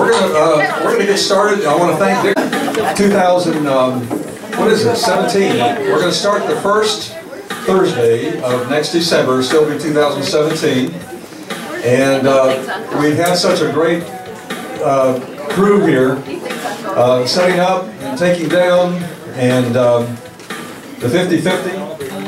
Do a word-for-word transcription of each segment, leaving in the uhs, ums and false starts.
we're gonna uh, we're gonna get started. I want to thank Dick. two thousand, um, what is it? seventeen. We're gonna start the first Thursday of next December. Still be two thousand seventeen, and uh, we've had such a great uh, crew here, uh, setting up and taking down, and um, the fifty fifty.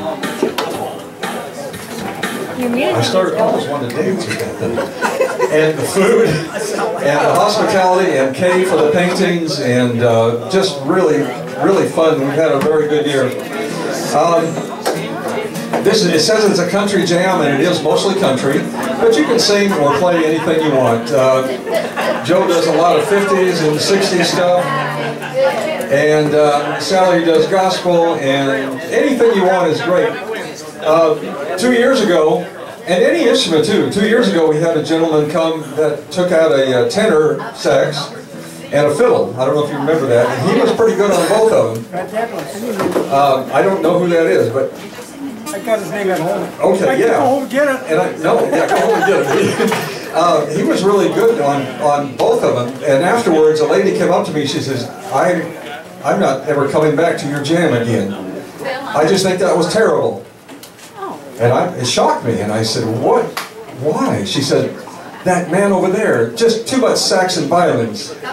I started almost wanting to dance with that. And the food, and the hospitality, and Kay for the paintings, and uh, just really, really fun. We've had a very good year. Um, this is, it says it's a country jam, and it is mostly country, but you can sing or play anything you want. Uh, Joe does a lot of fifties and sixties stuff, and uh, Sally does gospel, and anything you want is great. Uh, two years ago, and any instrument too, two years ago we had a gentleman come that took out a, a tenor sax and a fiddle. I don't know if you remember that. And he was pretty good on both of them. Uh, I don't know who that is, but... I got his name at home. Okay, I yeah. Go home and get it. And I, no, yeah, go home and get it. uh, he was really good on, on both of them. And afterwards, a lady came up to me, she says, I, I'm not ever coming back to your jam again. I just think that was terrible. And I, it shocked me, and I said, what? Why? She said, that man over there, just too much sax and violins. To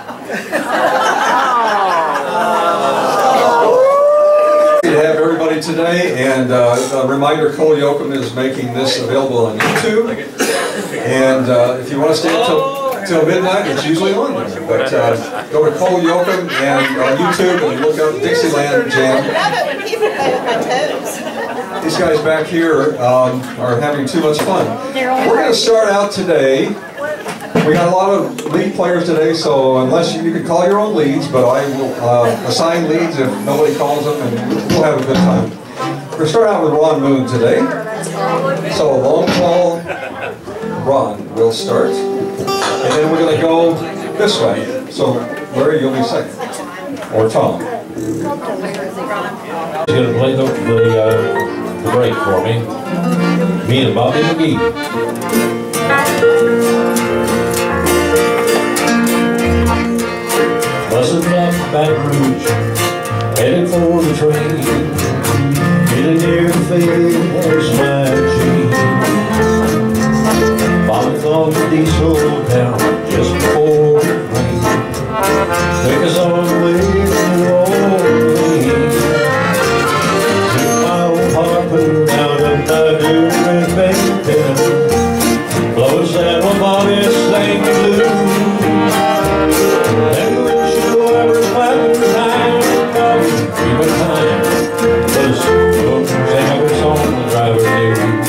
have everybody today, and uh, a reminder, Cole Yoakum is making this available on YouTube. And uh, if you want to stay up till, till midnight, it's usually on there. But uh, go to Cole Yoakum and on YouTube and look up Dixieland Jam. I love it when people play with my toes. These guys back here um, are having too much fun. We're going to start out today. We got a lot of lead players today, so unless you, you can call your own leads, but I will uh, assign leads if nobody calls them, and we'll have a good time. We're going to start out with Ron Moon today. So long call, Ron will start. And then we're going to go this way. So Larry, you'll be second. Or Tom. He's going to play the, the, uh, the break for me. Me and Bobby McGee. Buzzing up Baton Rouge, headed for the train. Getting near the fade was my dream. Bobby thought the diesel down just before it rained. Took us on the way to New Orleans. Took my old harpoon out of my new red bacon. Blows that one Bobby sang the blues. And when she was clapping time, Bobby dreaming time. Those books and was on the driver's duty.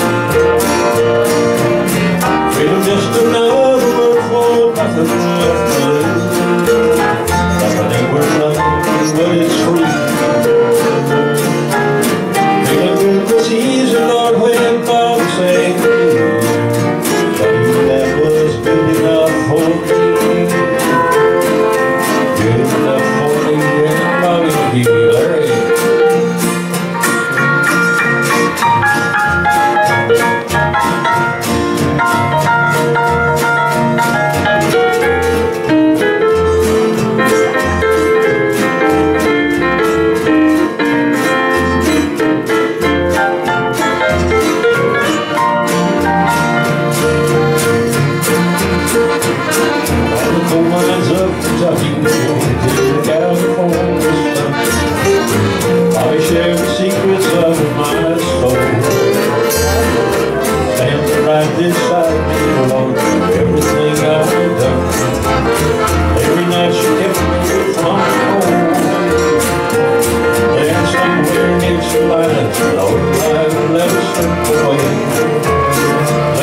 Freedom just another word for nothing left to lose. Like I ain't worth nothing, but it's free. Feeling good was easy, Lord, when Bob sang the blues. But that was good enough for me. Good enough for me and Bobby McGee. Larry.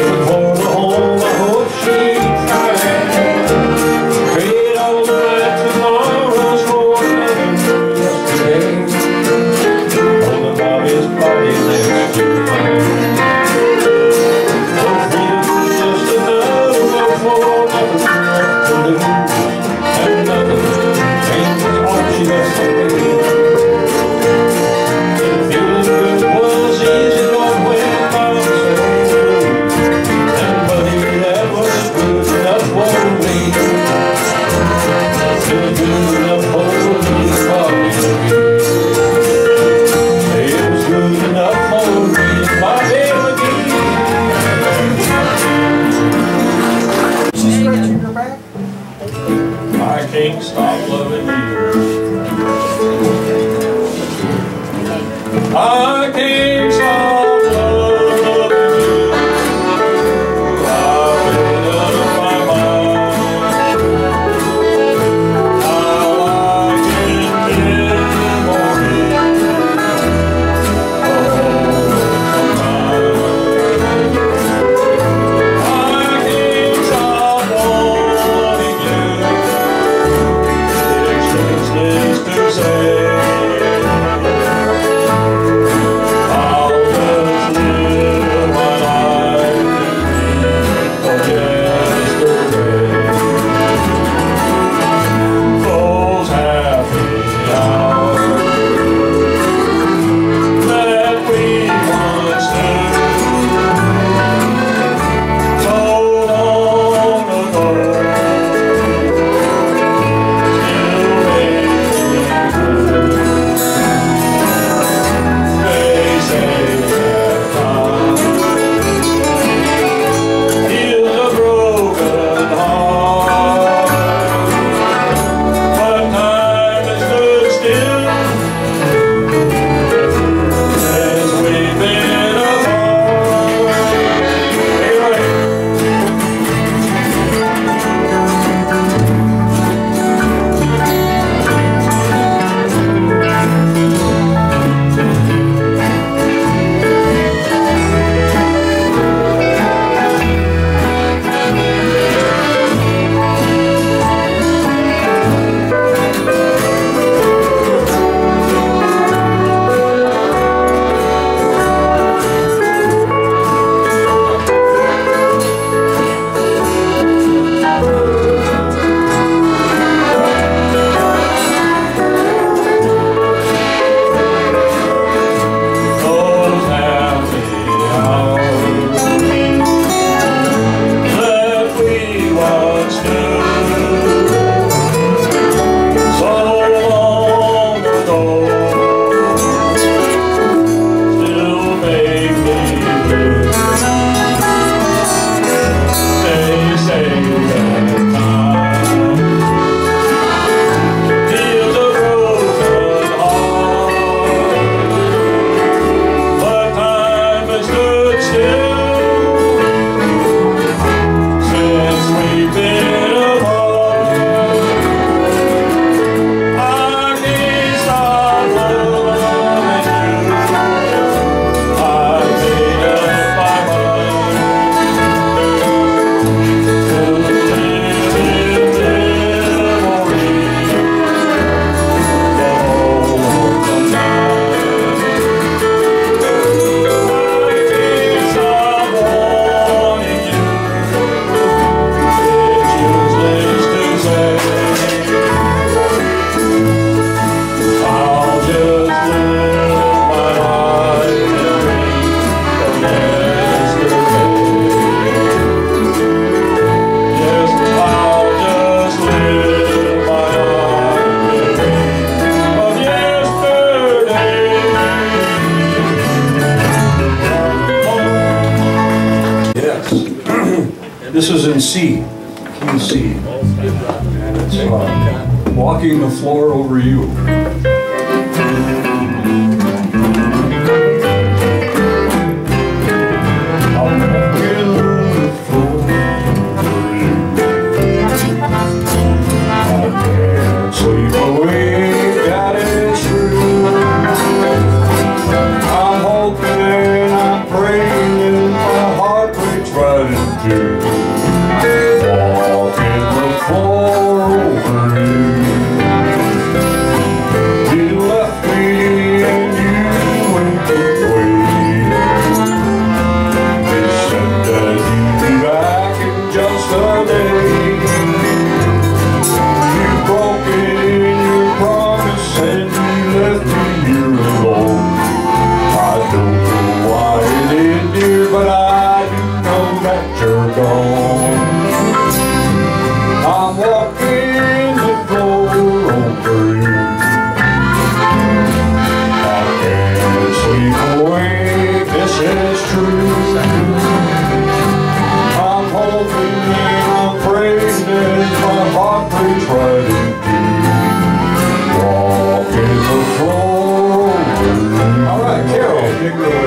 Trade all the right to I can't stop loving you. I can't stop loving you. I've made up my mind. I like it in the morning, oh, tonight. I can't stop wanting you. It's useless to say. This is in C, key C, and it's uh, walking the floor over you. Walking the floor over you. what we try to do. Walk in the floor. All right, Carol, take it away.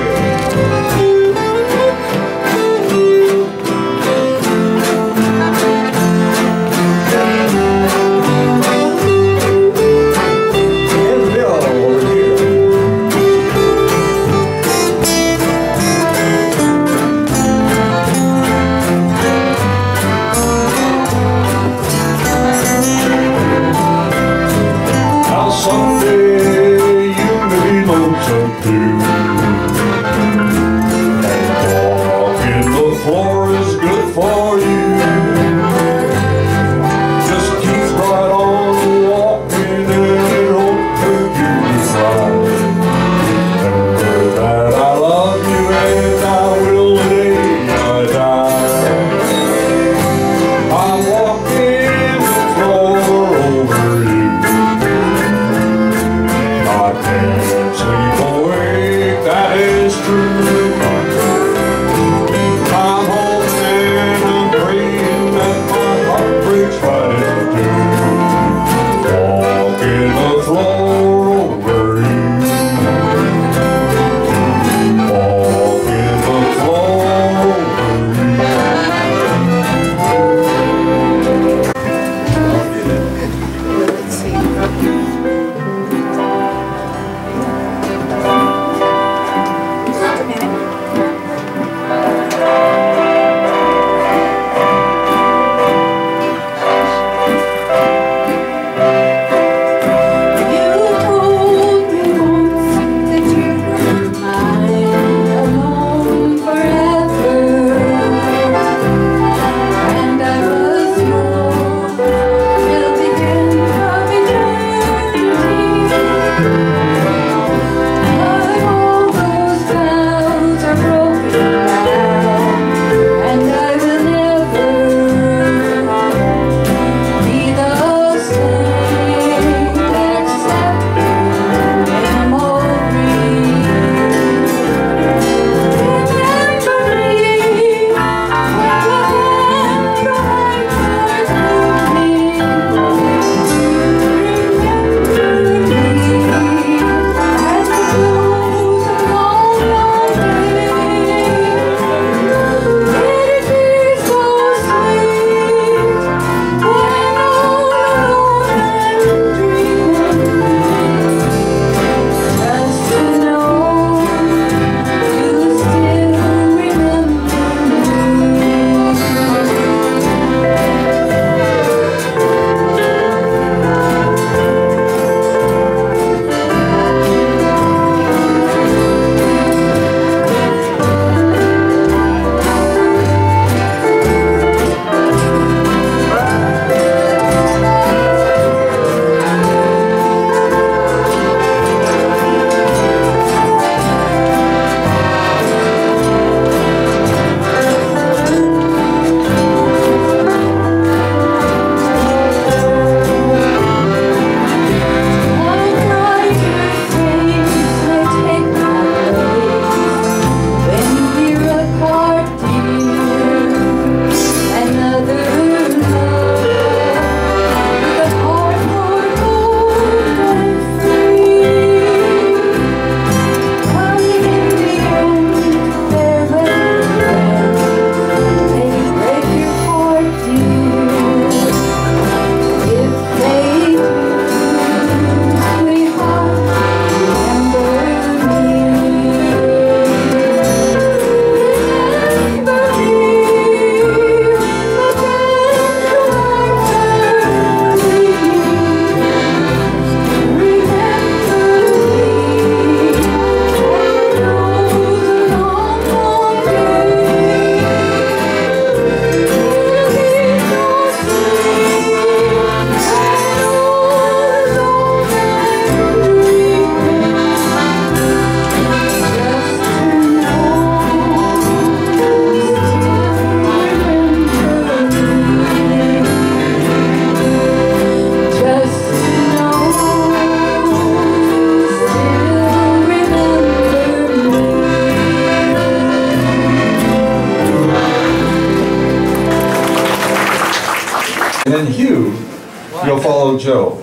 You'll follow Joe.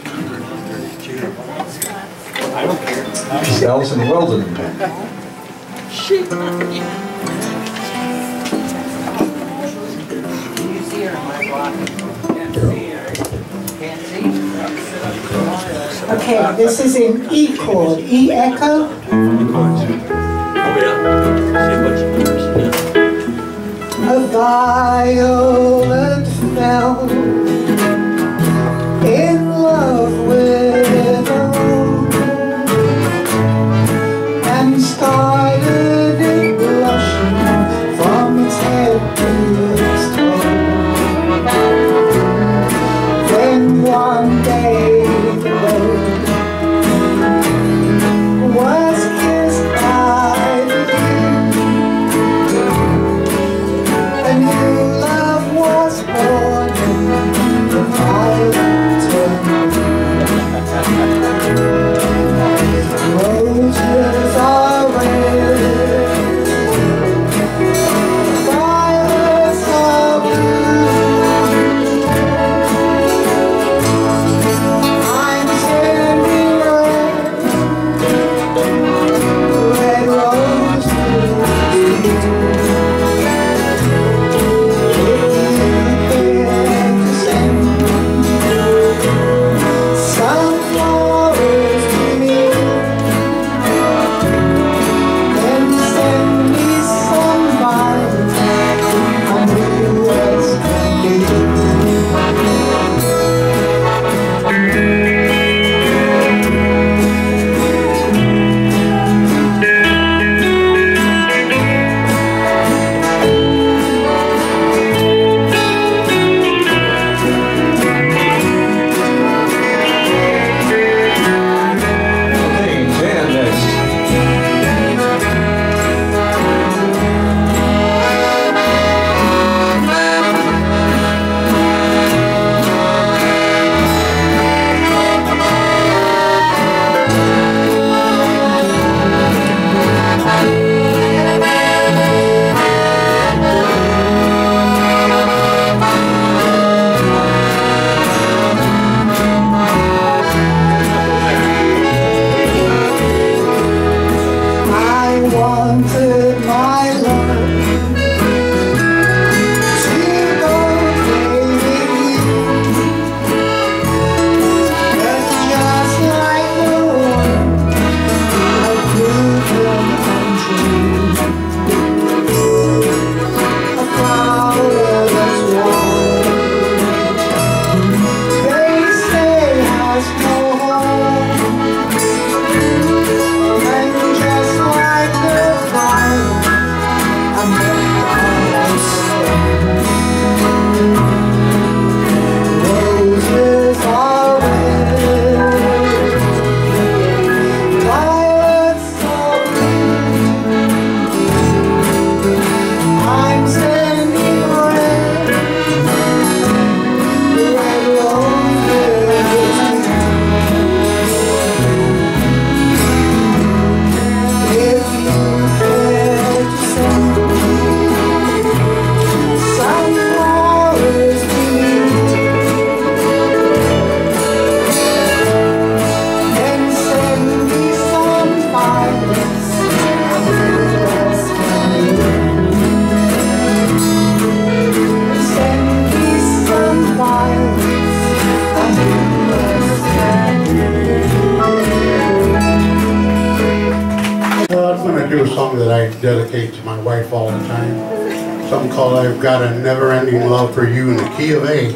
This is Allison Weldon. Okay, this is in E chord, E echo. A violet fell in love with a rose and started it blushing from its head to its toe. Then one day the rose was kissed by the dew. A new love was born, the violet turned. Roses are red, violets are blue. I'm sending red, red roses to you. Do a song that I dedicate to my wife all the time. Something called I've Got a Never-Ending Love for You in the key of A.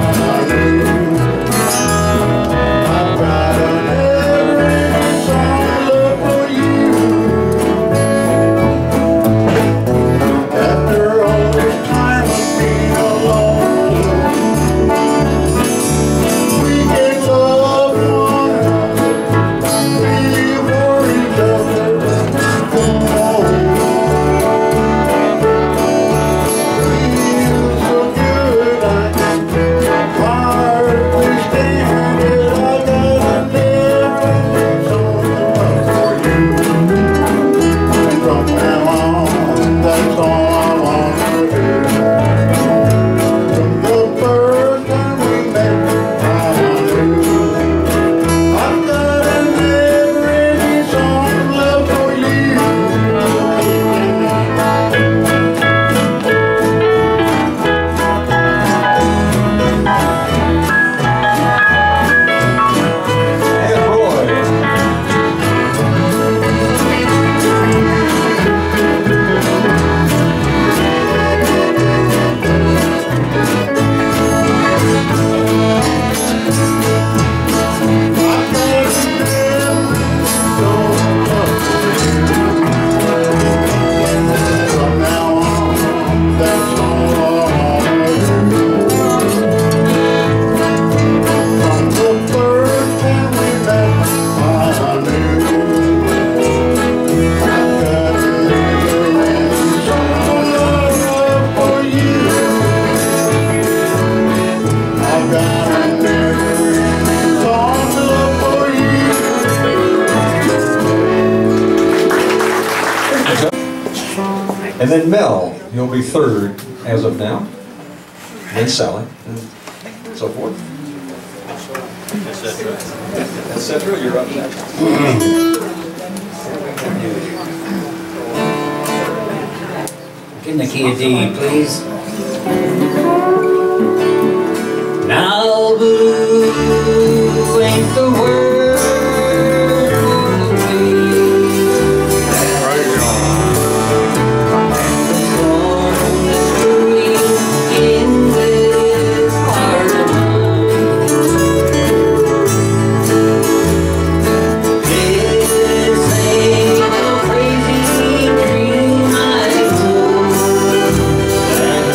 I've got an every song And then Mel, you'll be third as of now. Then Sally, and so forth. Et cetera, you're up next. In the key of D, please. Now blue ain't the word for the way that the storm that's brewing in this heart of mine. This ain't no crazy dream I told.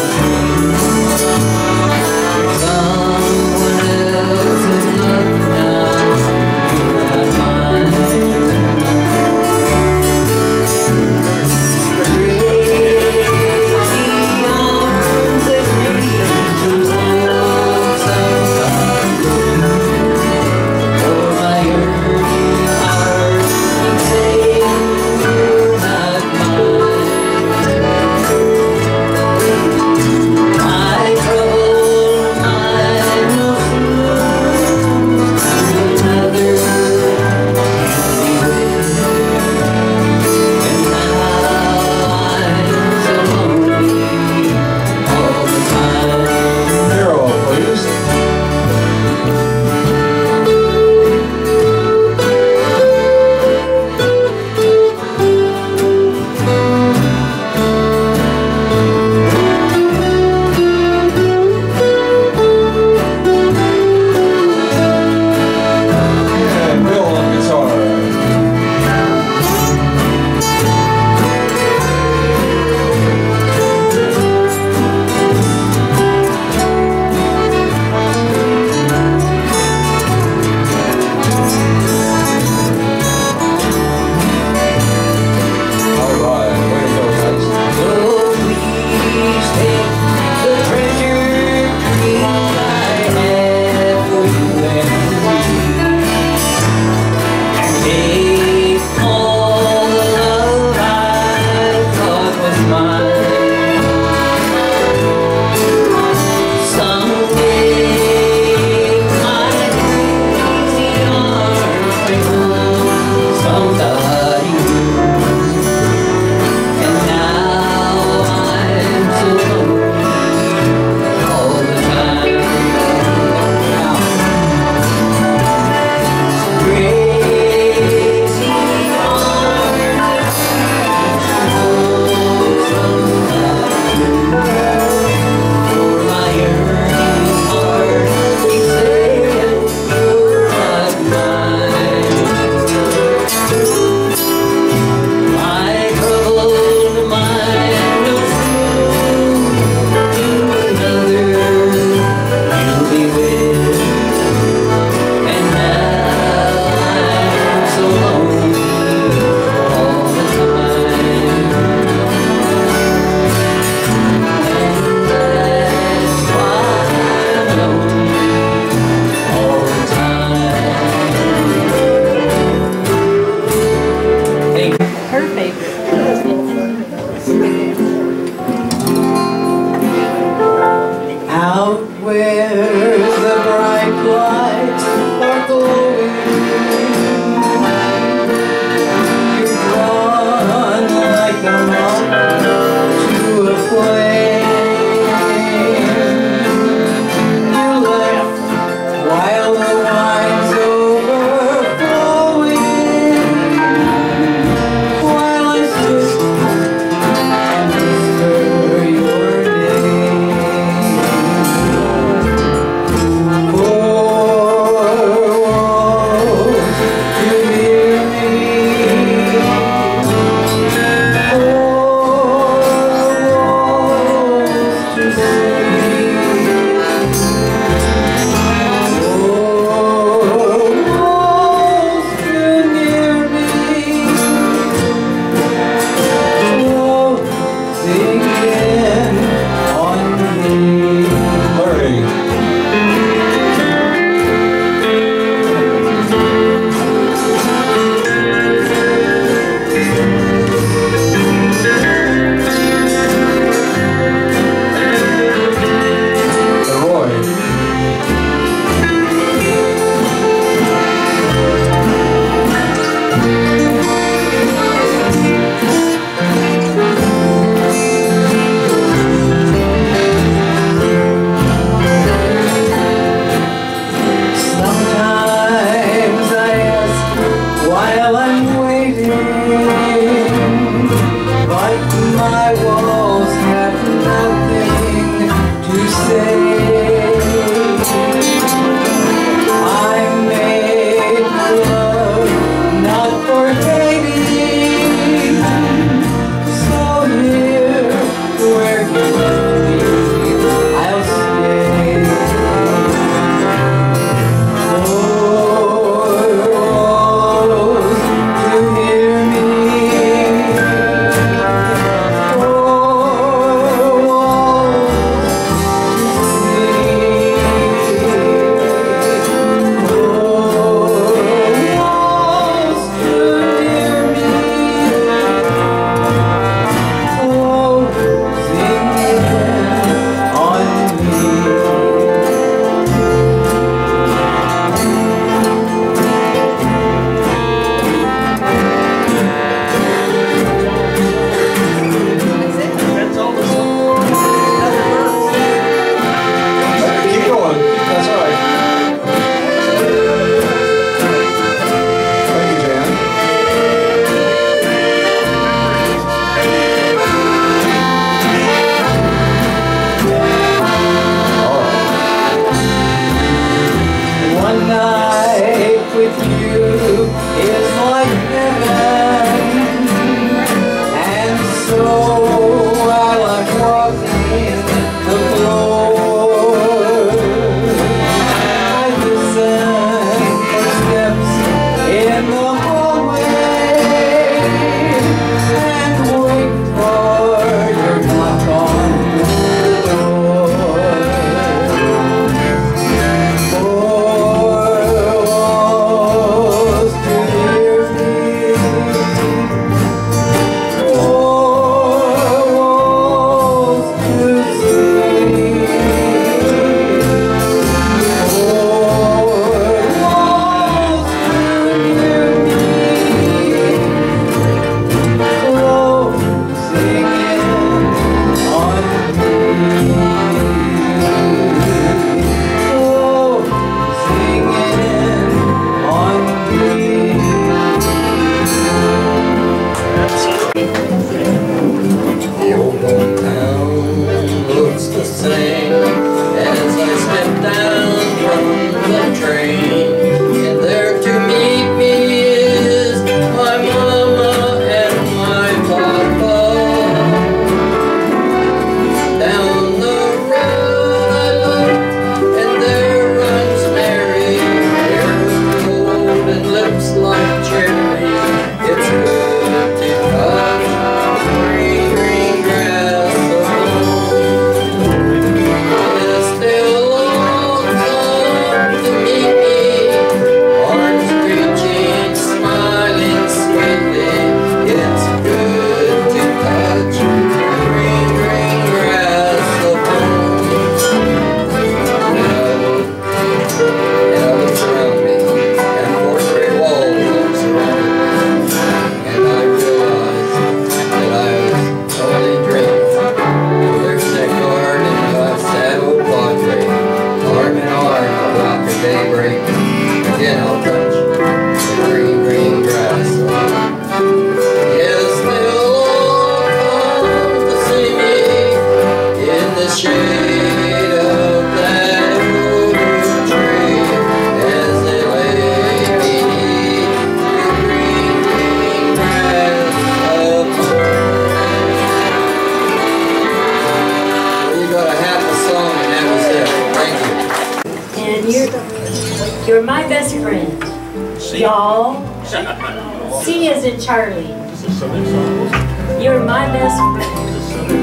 my best friend. Y'all. C is in Charlie. You're my best friend.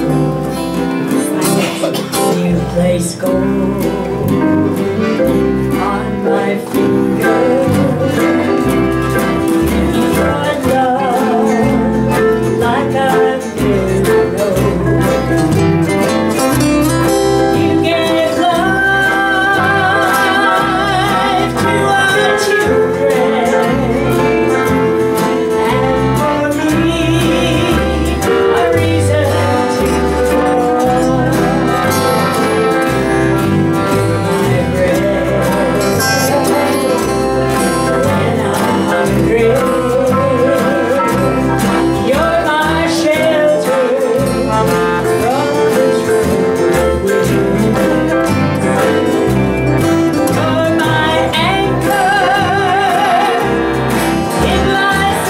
You place gold on my finger. Your love like I've never known. You gave life to our children, and for me a reason to fall. My bread when I'm hungry. You're my shelter from this road. You're my anchor in life's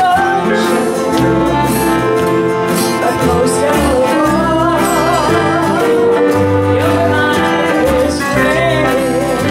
ocean, but most of all, you're my best friend.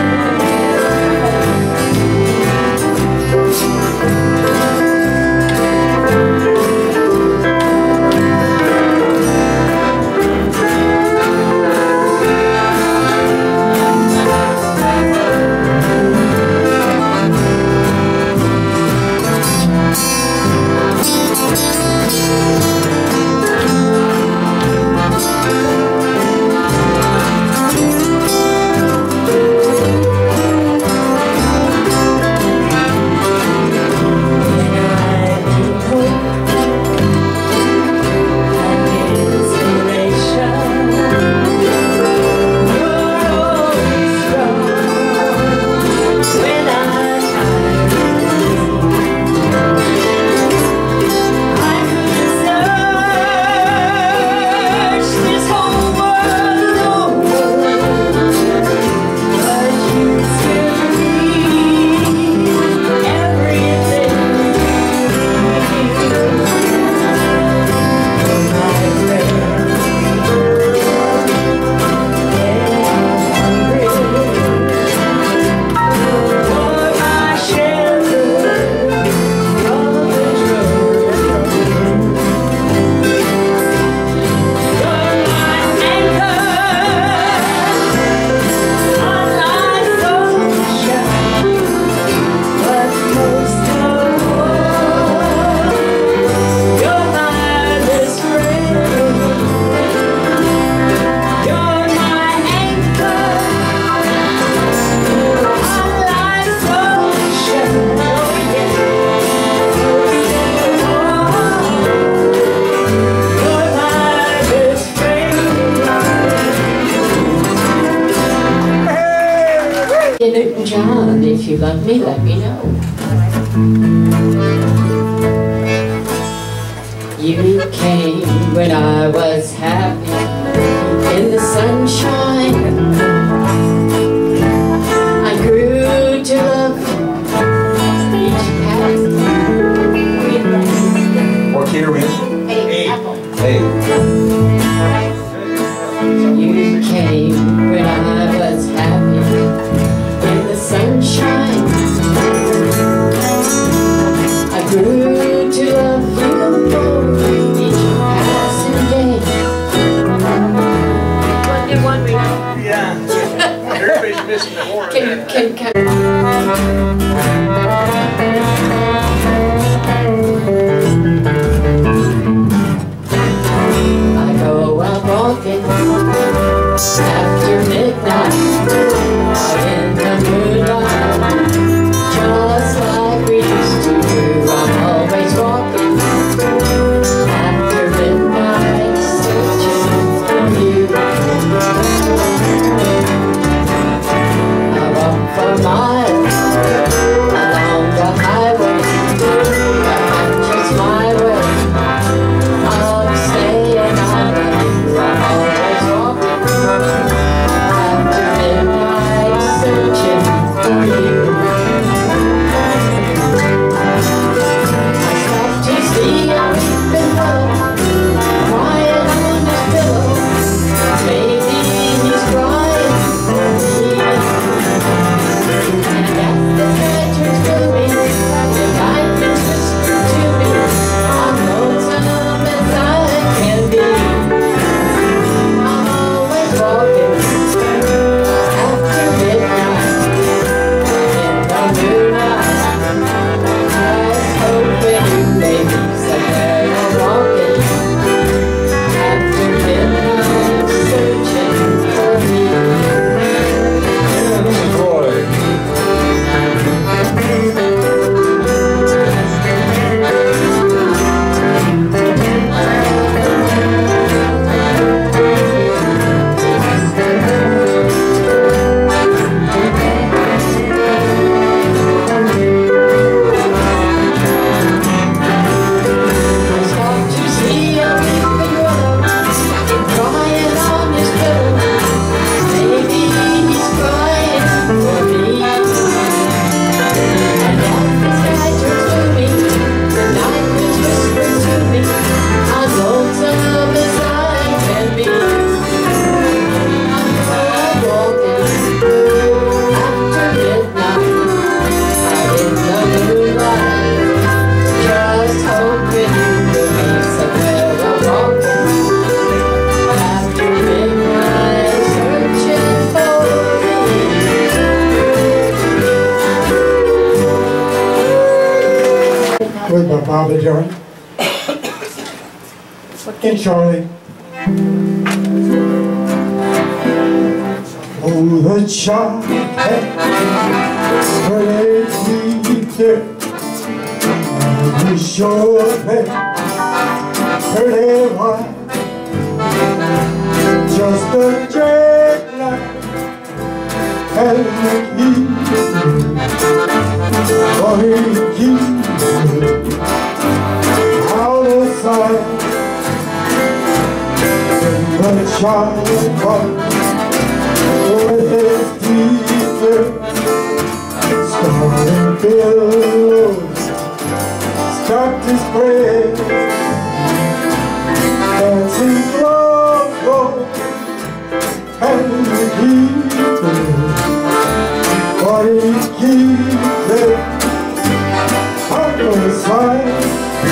Newton John, if you love me, let me know. You came when I was happy in the sunshine. I grew to love each passing. What key are we in? Eight. Apple. Eight. You came when I was happy in the sunshine. I grew to love you more each passing day. One did one we know. Yeah. Everybody's missing the horn there. Can, can, can. Bobby Dylan and Charlie. Oh, the child had pretty there. We sure had pretty white. Just a jackknife and he, but he keeps out of sight. The child was with his teacher, starting billows, stopped his prayer, dancing gloves go, and he keeps what he keeps it on the side.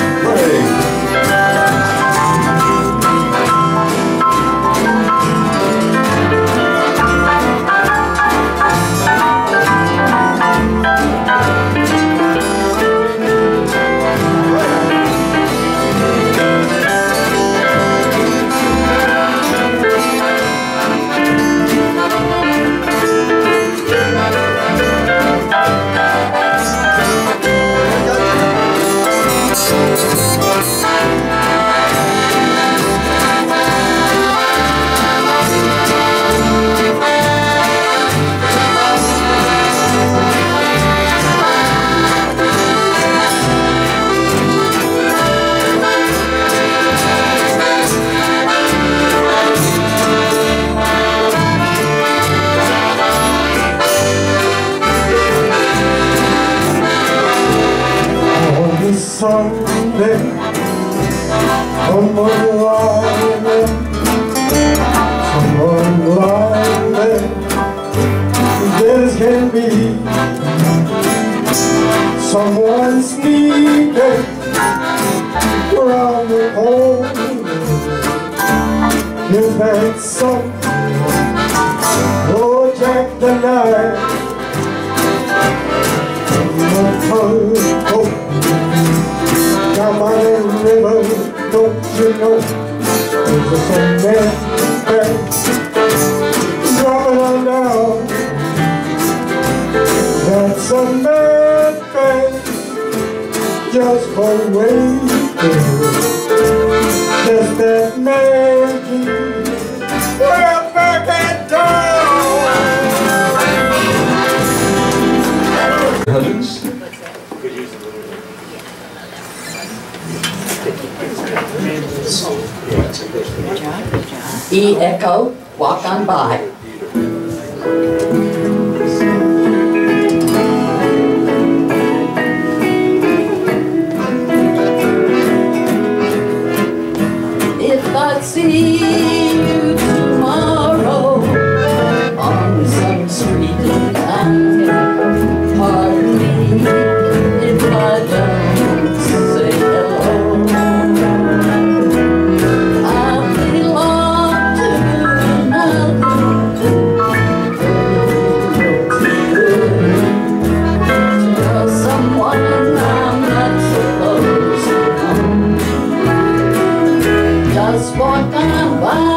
Sunday, come alive, come alive, this can be someone sneaking around the corner. If that's something, oh, Jack the Knife, oh, down by the river, don't you know, there's a cement bank dropping on down. That cement bank just for waiting, just that magic, well, back and down. Hudgens. E Echo, walk on by. If I see you tomorrow on some street in town, pardon me if I don't say hello. Just walk on by.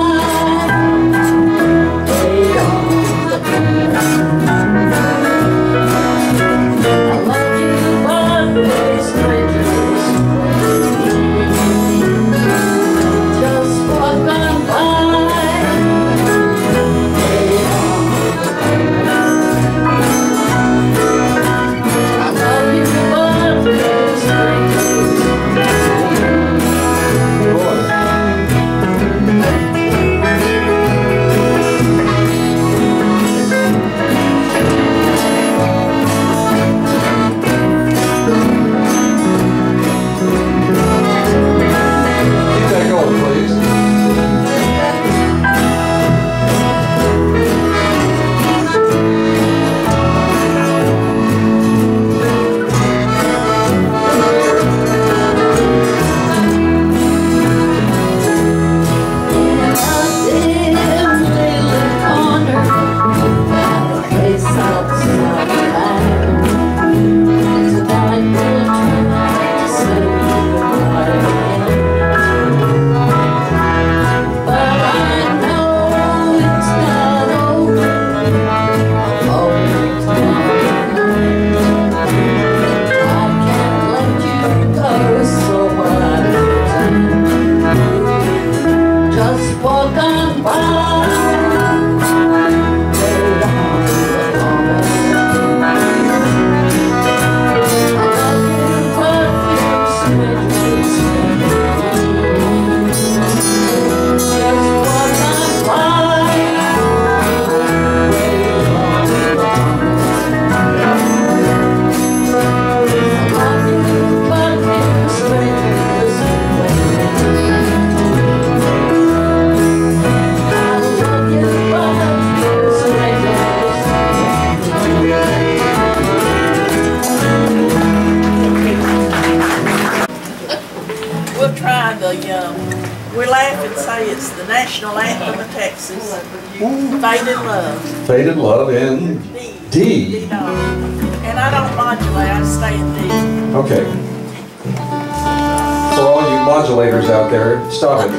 um, we laugh and say it's the national anthem of Texas. Faded Love. Faded Love in D. D dog. And I don't modulate, I stay in D. Okay. For all you modulators out there, stop it.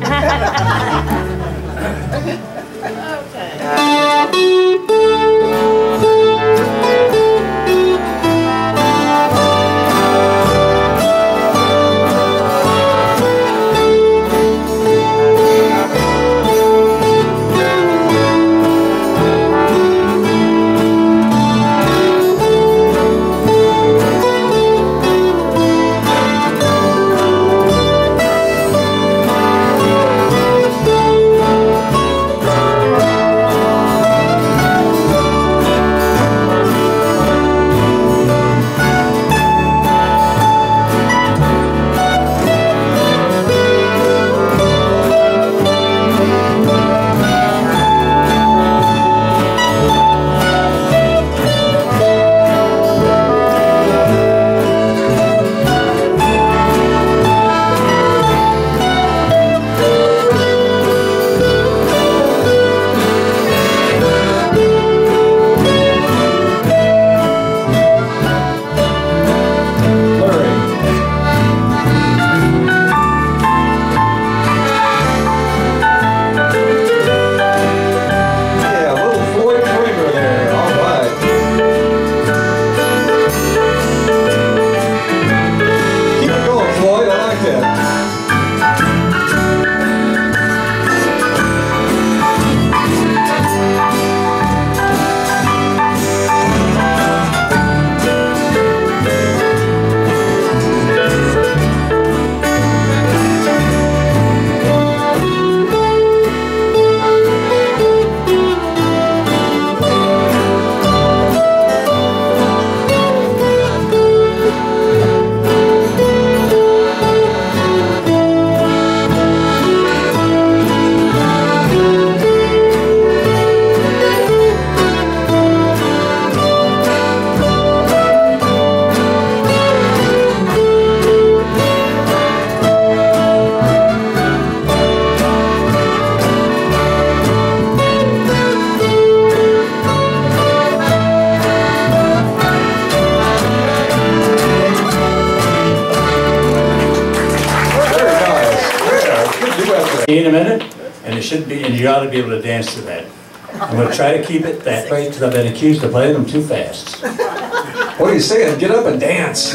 In a minute, and it should be, and you ought to be able to dance to that. I'm going to try to keep it that way because I've been accused of playing them too fast. What are you saying? Get up and dance.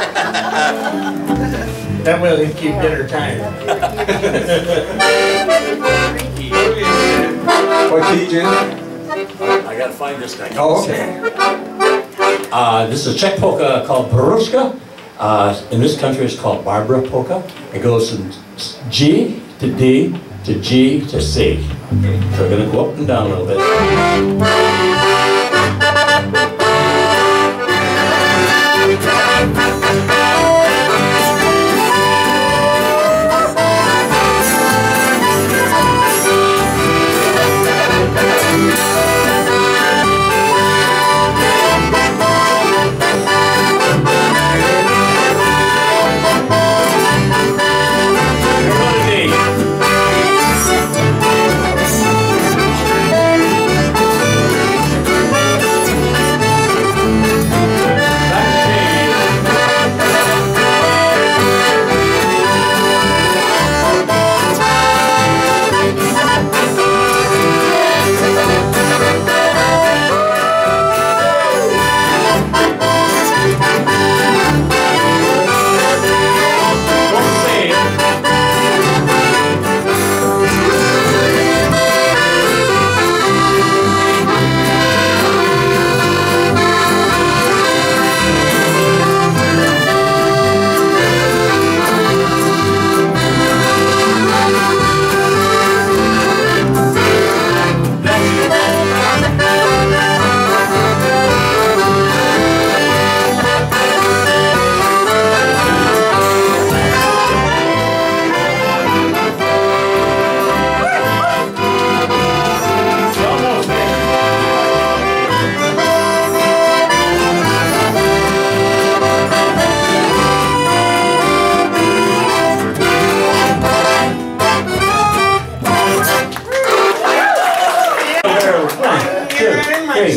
That will keep dinner time. What key, Jim? I got to find this thing. Oh, okay. Uh, this is a Czech polka called Perushka. Uh, in this country, it's called Barbara polka. It goes from G to D to G to C. So we're going to go up and down a little bit.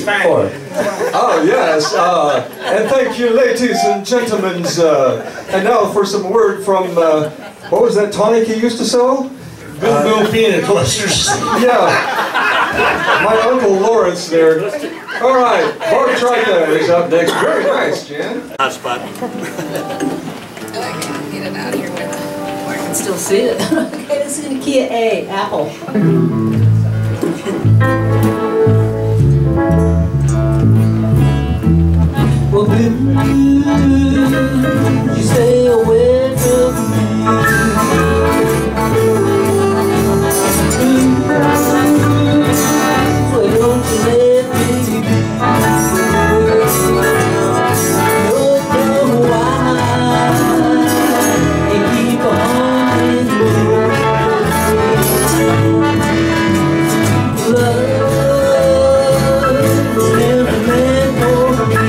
four. Oh, yes. Uh, and thank you, ladies and gentlemen. Uh, and now for some word from, uh, what was that tonic he used to sell? Bill Bill Peanut Clusters. Yeah. My Uncle Lawrence there. All right. Bart Trika is up next. Very nice, Jan. I can get it out here with it. I can still see it. Okay, this is in key A, Apple. Well, blue, you stay away from me. Well, don't you let me be. Don't come wide and keep on love is never meant for me.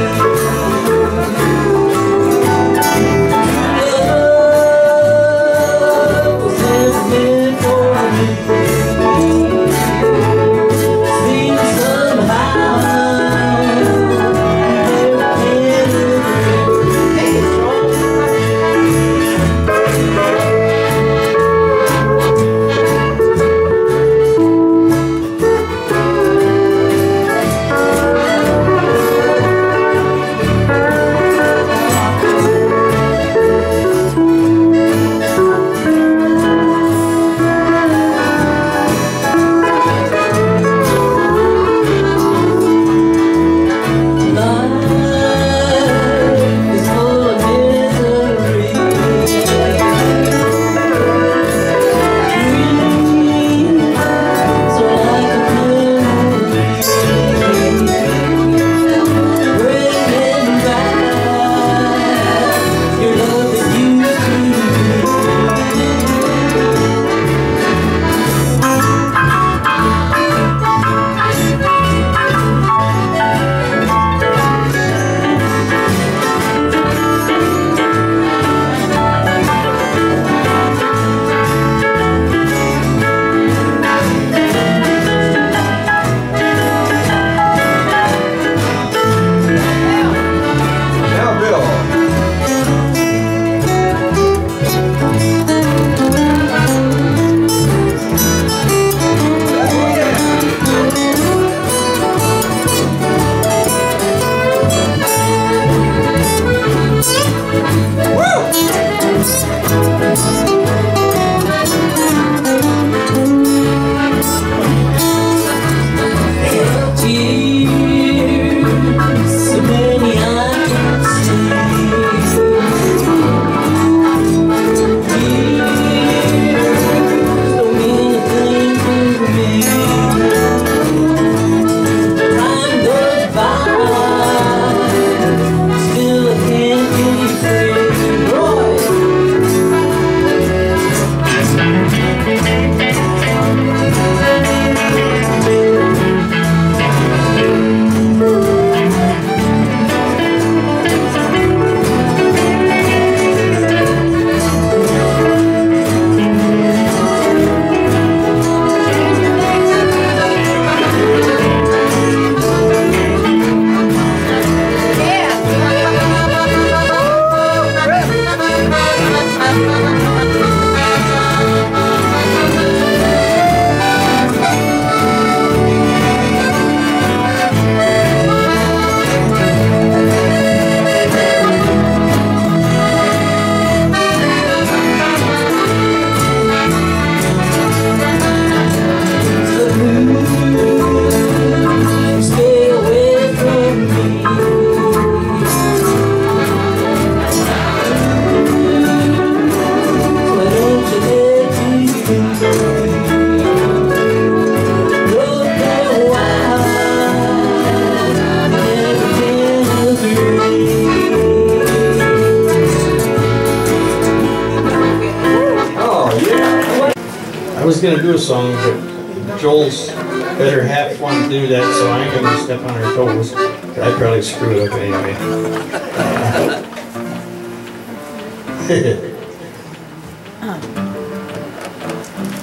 I was gonna do a song, but Joel's better half wanted to do that, so I ain't gonna step on her toes. I'd probably screw it up anyway.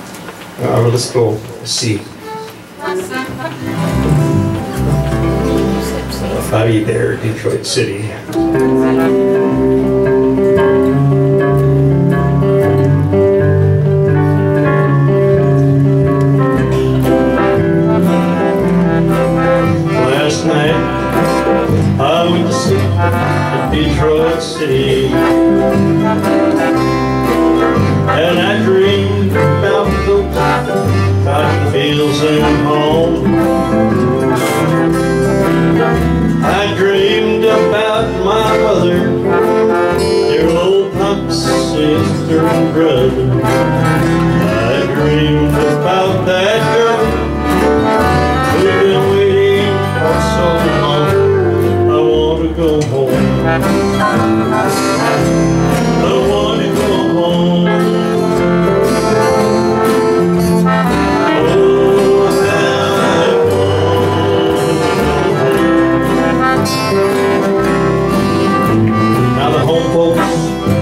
Uh, let's go C. Bobby Bear, Detroit City. Last night I went to sleep in Detroit City, and I dreamed about those cotton fields and home. I dreamed about my mother, dear old pump sister and brother. I dreamed about that girl who'd been waiting for so long. I want to go home. I want to go home. Now the home folks,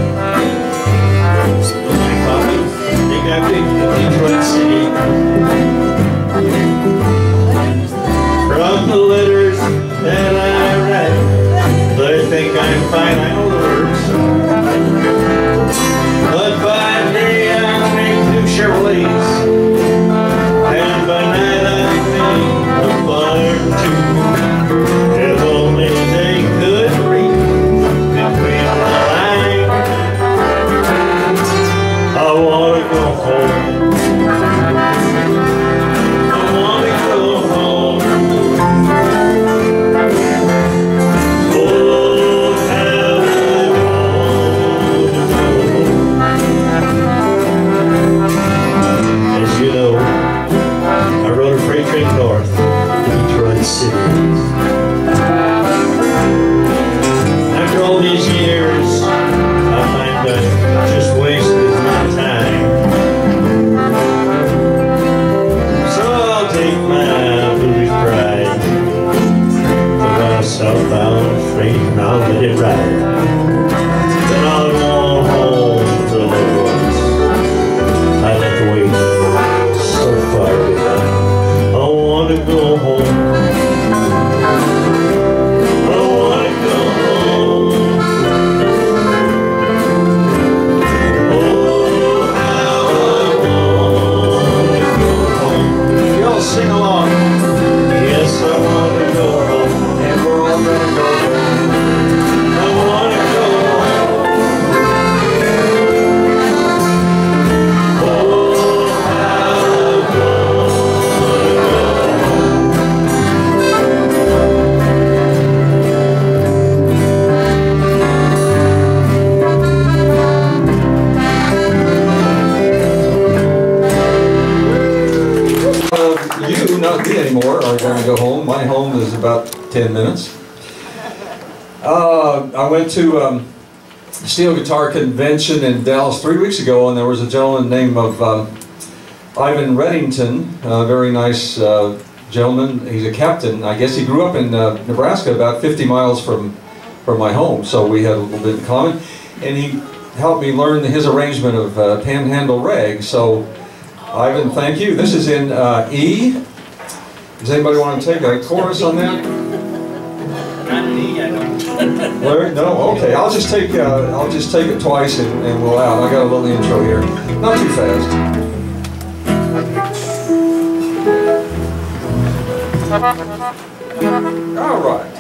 they got big Detroit City. From the letters that I write, they think I'm fine, I know the words. But by day I make new Chevrolets, and by night I make a fire too. If only they could read between the lines. I want to go home. I want to go home. Oh, how I want to go home. As you know, I rode a freight train north to Detroit City. After all these years, I find I just wasted my time. So I'll take my blues pride to my southbound freight and I'll let it ride. Then I'll go home to the ones I left waiting so far behind. I want to go home. I want to go home. Oh, how I want to go home. Y'all sing along. Yes, I want to go home. And we're all going to go home. I want to go home. Oh, how I want to go Uh, you, not me anymore, are going to go home. My home is about ten minutes. Uh, I went to um, Steel Guitar Convention in Dallas three weeks ago, and there was a gentleman named of um, Ivan Reddington, a very nice uh, gentleman. He's a captain. I guess he grew up in uh, Nebraska, about fifty miles from, from my home, so we had a little bit in common. And he helped me learn his arrangement of uh, Panhandle Rag. So, Ivan, thank you. This is in uh, E. Does anybody want to take a chorus on that? Not an E, I don't. Larry? No? Okay, I'll just take uh, I'll just take it twice and, and we'll out. I got a little intro here. Not too fast. All right.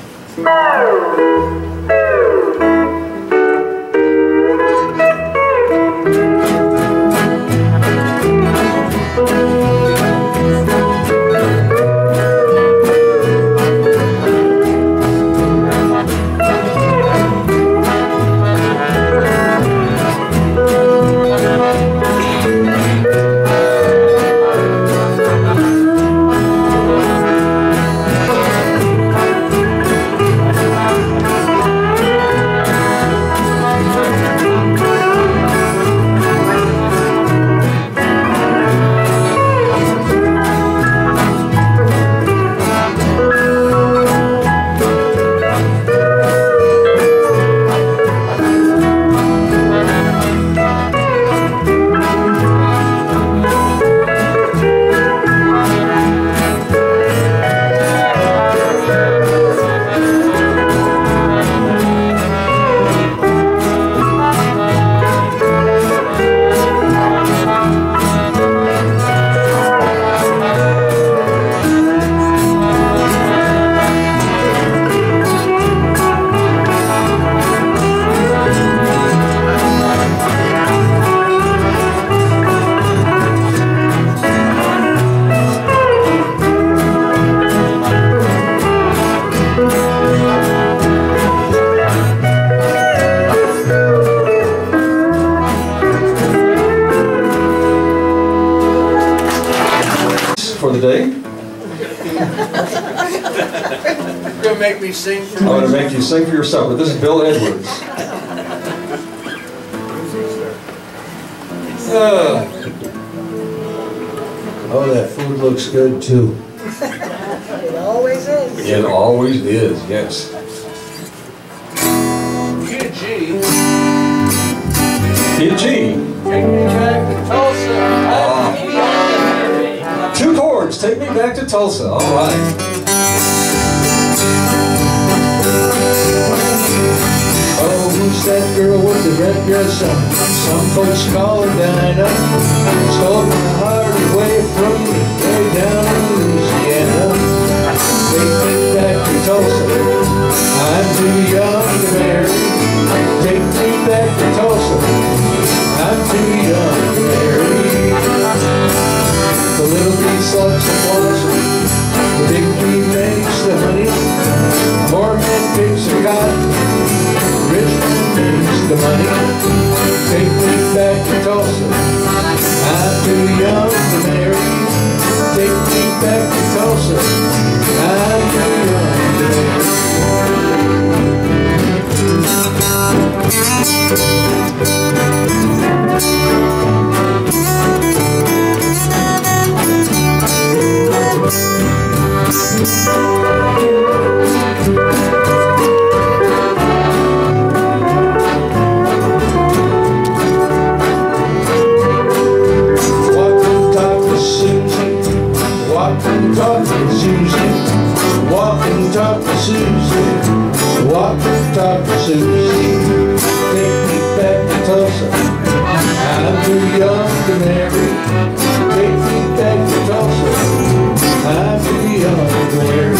for the day. You're gonna make me sing for I'm going to make you sing for your supper. This is Bill Edwards. Uh, Oh, that food looks good too. It always is. it always is, yes. Key to G. Key to G. Take me back to Tulsa. Ah. Two chords. Take me back to Tulsa. All right. Oh, who's that girl with the red dress on? Some folks call her Dinah. Stole my heart away from me, way down in Louisiana. Take me back to Tulsa. I'm too young to marry. Take me back to Tulsa. I'm too young to marry. The little bee sucks the blossom. The big bee makes the honey. More man picks the cotton. Rich man makes the money. Take me back to Tulsa. I'm too young to marry. Take me back to Tulsa. I'm too young to marry. Walk and talk to Susie. Walk and talk to Susie. Walk and talk to Susie. Take me back to Tulsa. I'm too young to marry. Take me back to Tulsa. I'm too young to marry.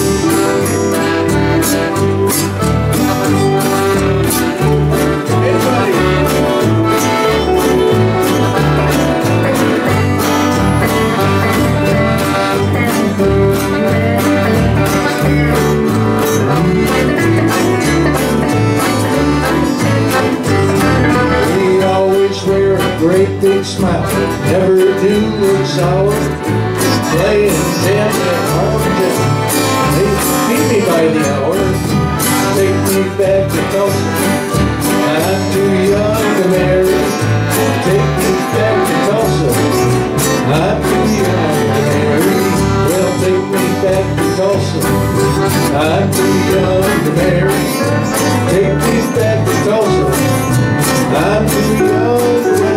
Great big smile, never do look sour. Playing ten and orange, they feed me by the hour. Take me back to Tulsa. I'm too young to marry. Take me back to Tulsa. I'm too young to marry. Well, take me back to Tulsa. I'm too young to marry. Take me back to Tulsa. I'm too young to marry.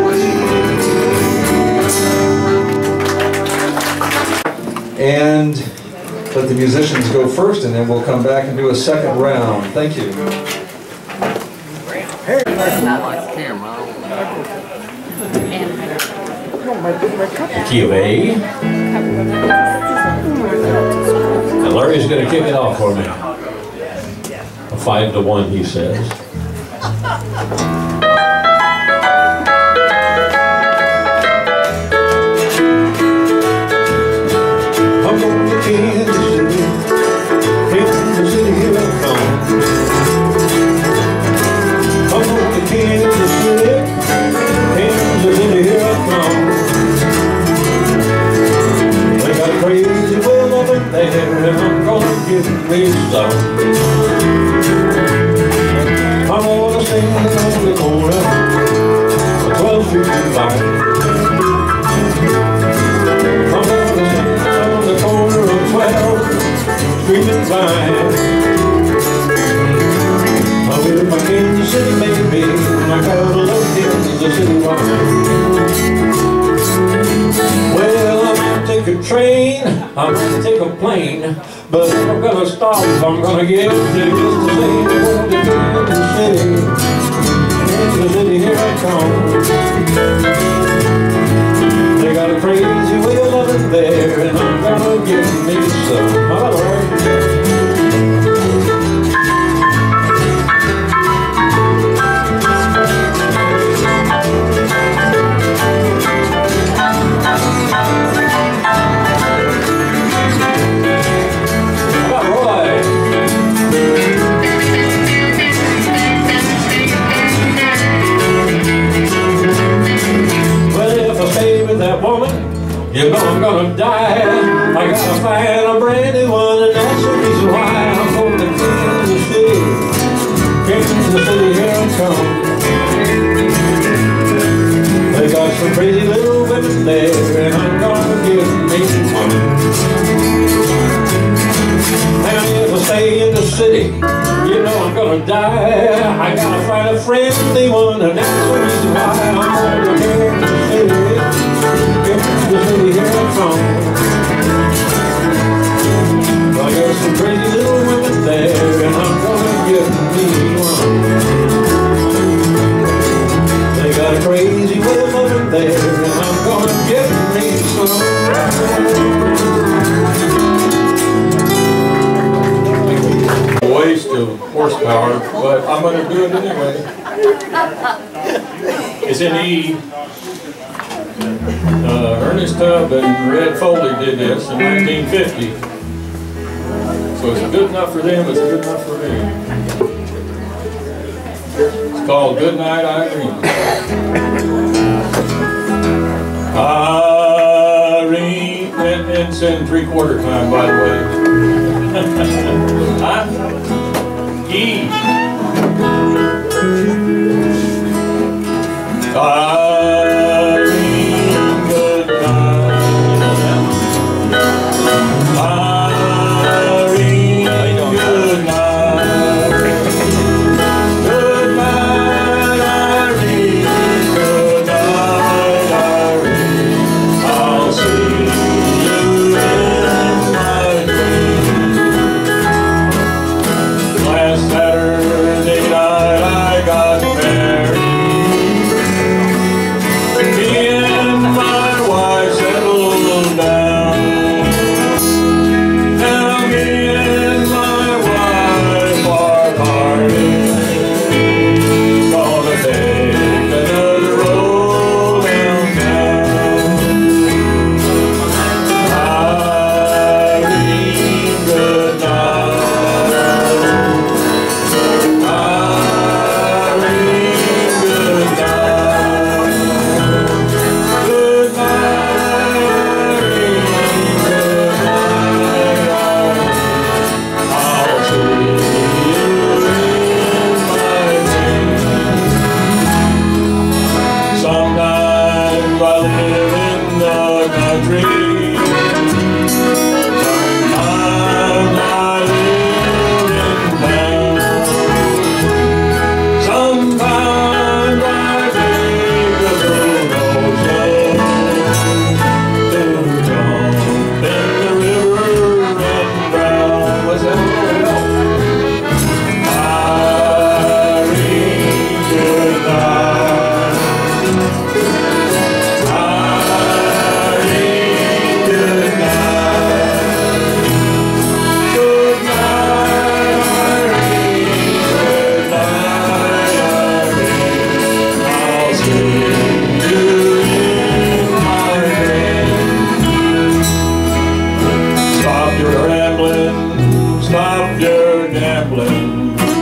And let the musicians go first, and then we'll come back and do a second round. Thank you. Key of A. And Larry's going to kick it off for me. A five to one, he says. Kansas City, Kansas City, here I come. I'm going to Kansas City, Kansas City, here I come. They got crazy well over there, and I'm gonna give me some. I'm gonna sing on the corner of twelve Street and Vine. I'm gonna sing on the corner of twelve Street and Vine. I'm with my Kansas City baby, my cattle of Kansas City wine. Well, I'm gonna take a train, I'm gonna take a plane, but if I'm gonna stop, I'm gonna get to just the same. I'm going to Kansas City, Kansas City, here I come. They got a crazy way of loving there, and I'm gonna give me some. All right. That woman, You know I'm gonna die. I gotta find a brand new one, and that's the reason why I'm going to Kansas City. Kansas City, here I come. They got some crazy little women there, and I'm gonna give me one. And if I stay in the city, you know I'm gonna die. I gotta find a friendly one, and that's the reason why I'm going to Kansas City. Kansas City, here I come. I got some crazy little women there, and I'm gonna give me one. They got a crazy woman there, and I'm gonna give me some. Waste of horsepower, but I'm going to do it anyway. It's in E. Uh, Ernest Tubb and Red Foley did this in nineteen fifty. So it's good enough for them, it's good enough for me. It's called Good Night, Irene. Irene, and it's in three-quarter time, by the way. Huh? E. Irene, good night. Irene, good night. Good night, Irene. Good night, Irene. I'll see you in my dreams. Last Saturday night I got married. Me and my wife settled down. Now me and my wife are parting. Gonna take another roll downtown. Irene, good night. Irene, good night. Good night, Irene. Good night, Irene. I'll see you in my dreams. Sometimes I live in the country. Sometimes I live in town. Sometimes I take a little ocean to jump in the river and drown. What's that? Irene, good night. Irene, good night. Good night, Irene. Good night, Irene. I'll see you in my dreams. Stop your rambling, stop your gambling.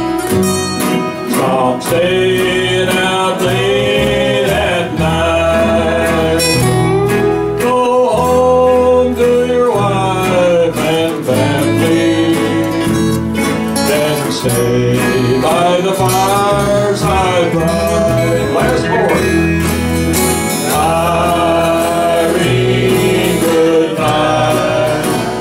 Stop staying out late at night. Go home to your wife and family. Then stay by the fireside bright. Last morning. Irene, good night.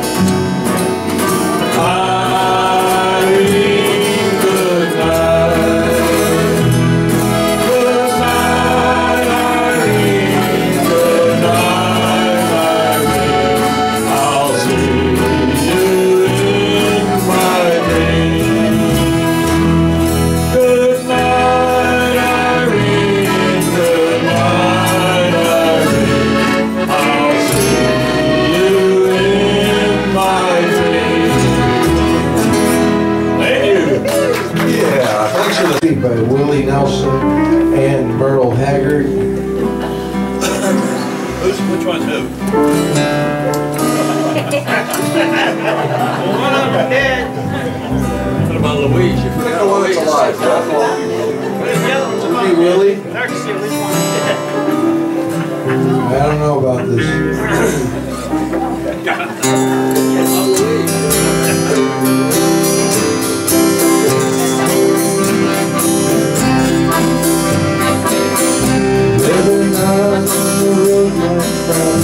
Irene, good night. Good night, Irene. Good night, Irene. I'll see you in my dreams. Good night, Irene. Good night, Irene. I'll see you in my dreams. Thank you. Yeah, thanks for the by Willie Nelson and Myrtle Haggard. Who's, which one's who? One of them dead. What about Louise? You The one's alive, The other one's Hey, Willie, There to see which one's dead. I don't know about this.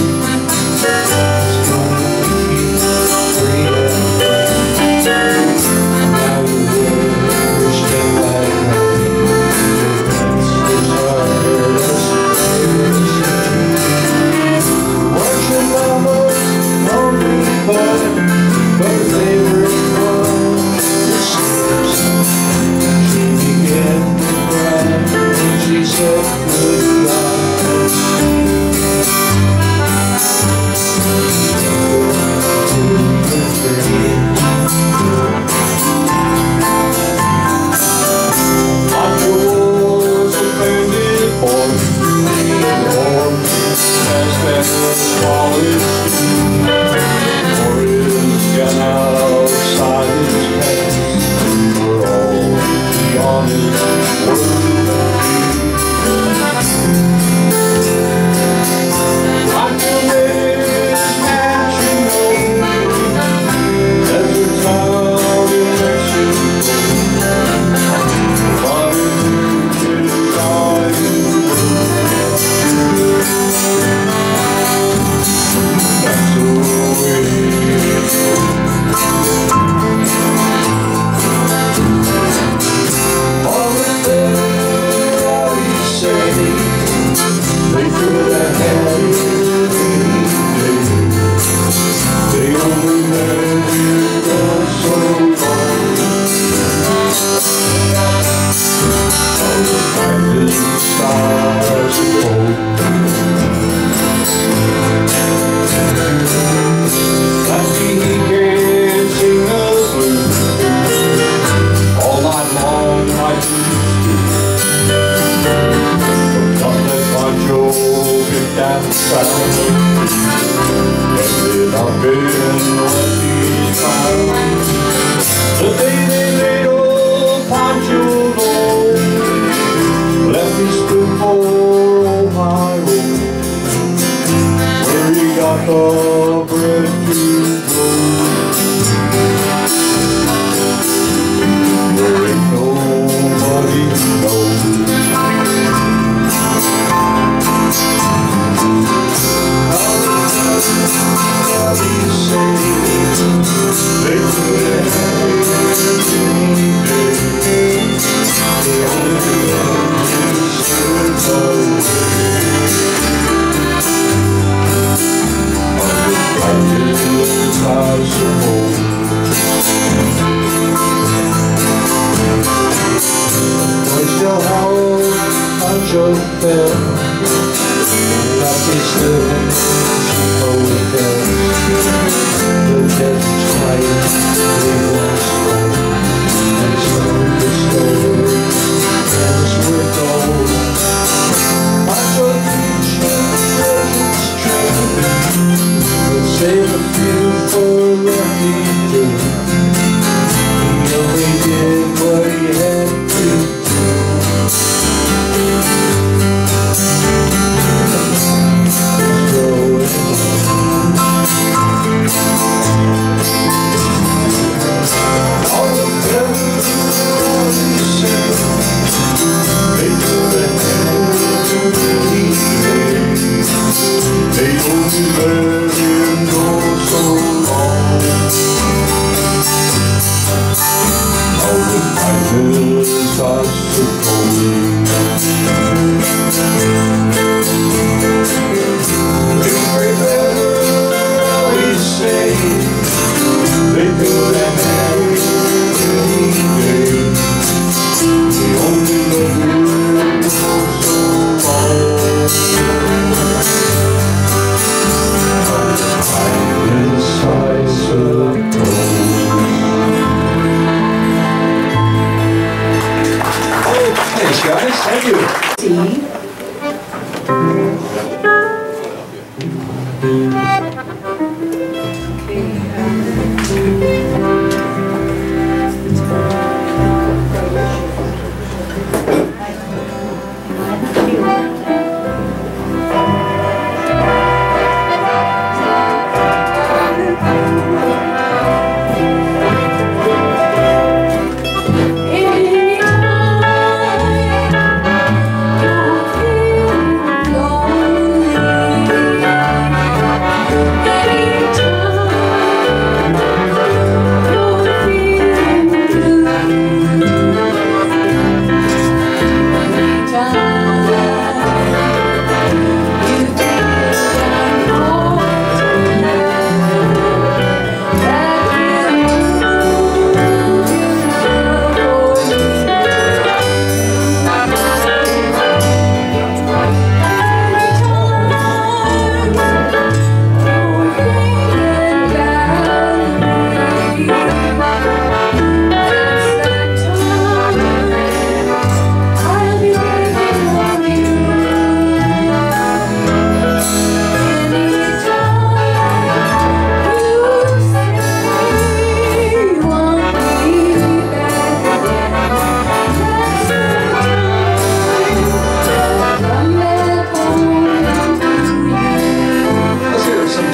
Anytime you feel lonely,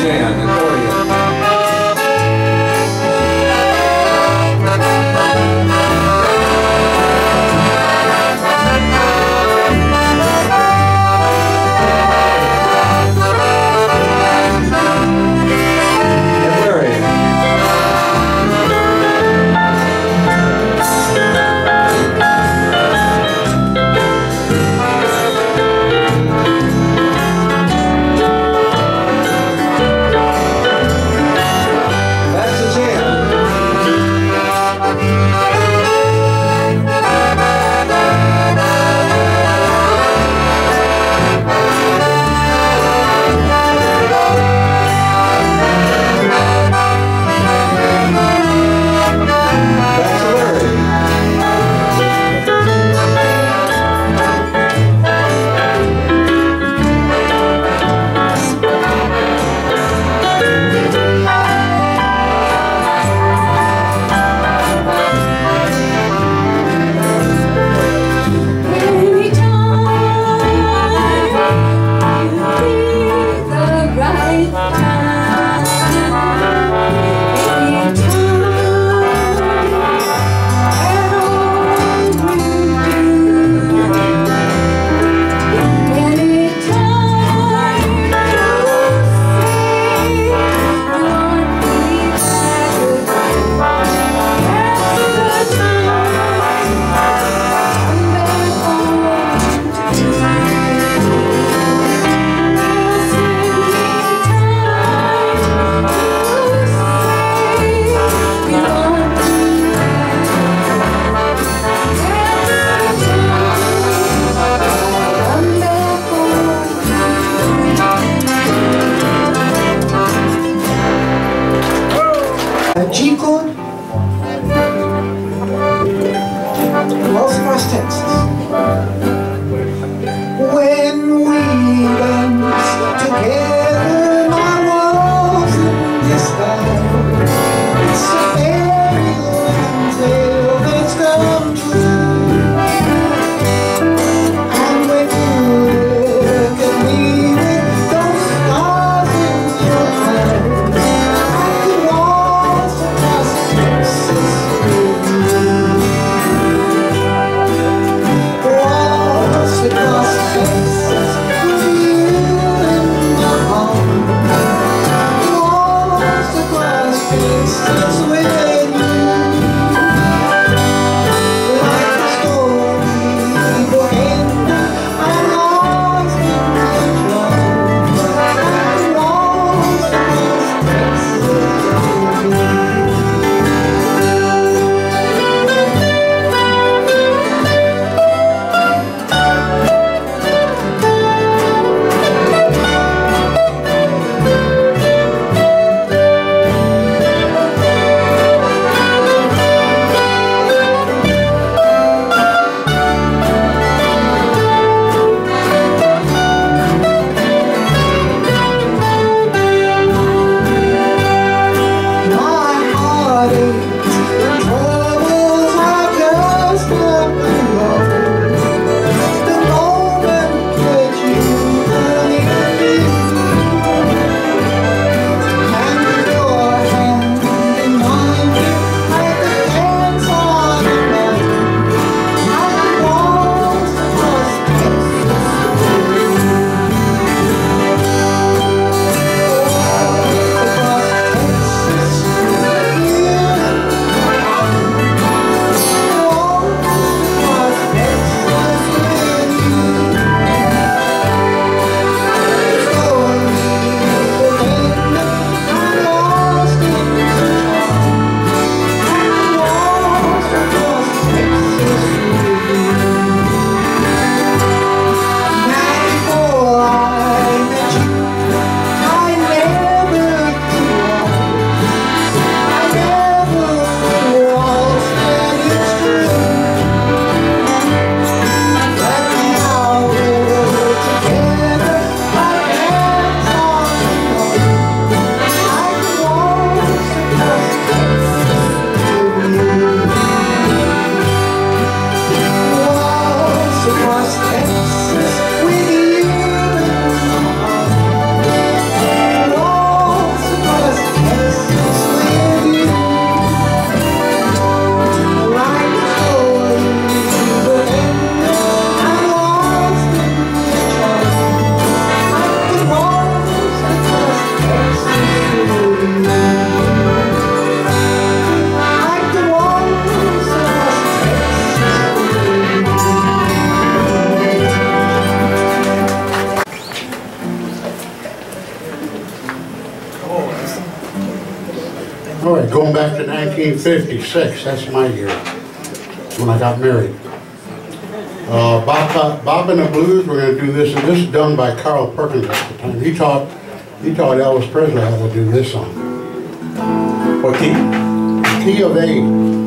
Jan, accordion. All right, going back to nineteen fifty-six, that's my year, when I got married. Uh, Bob, Bob and the Blues, we're going to do this, and this is done by Carl Perkins at the time. He taught, he taught Elvis Presley how to do this song. What key? Key of A.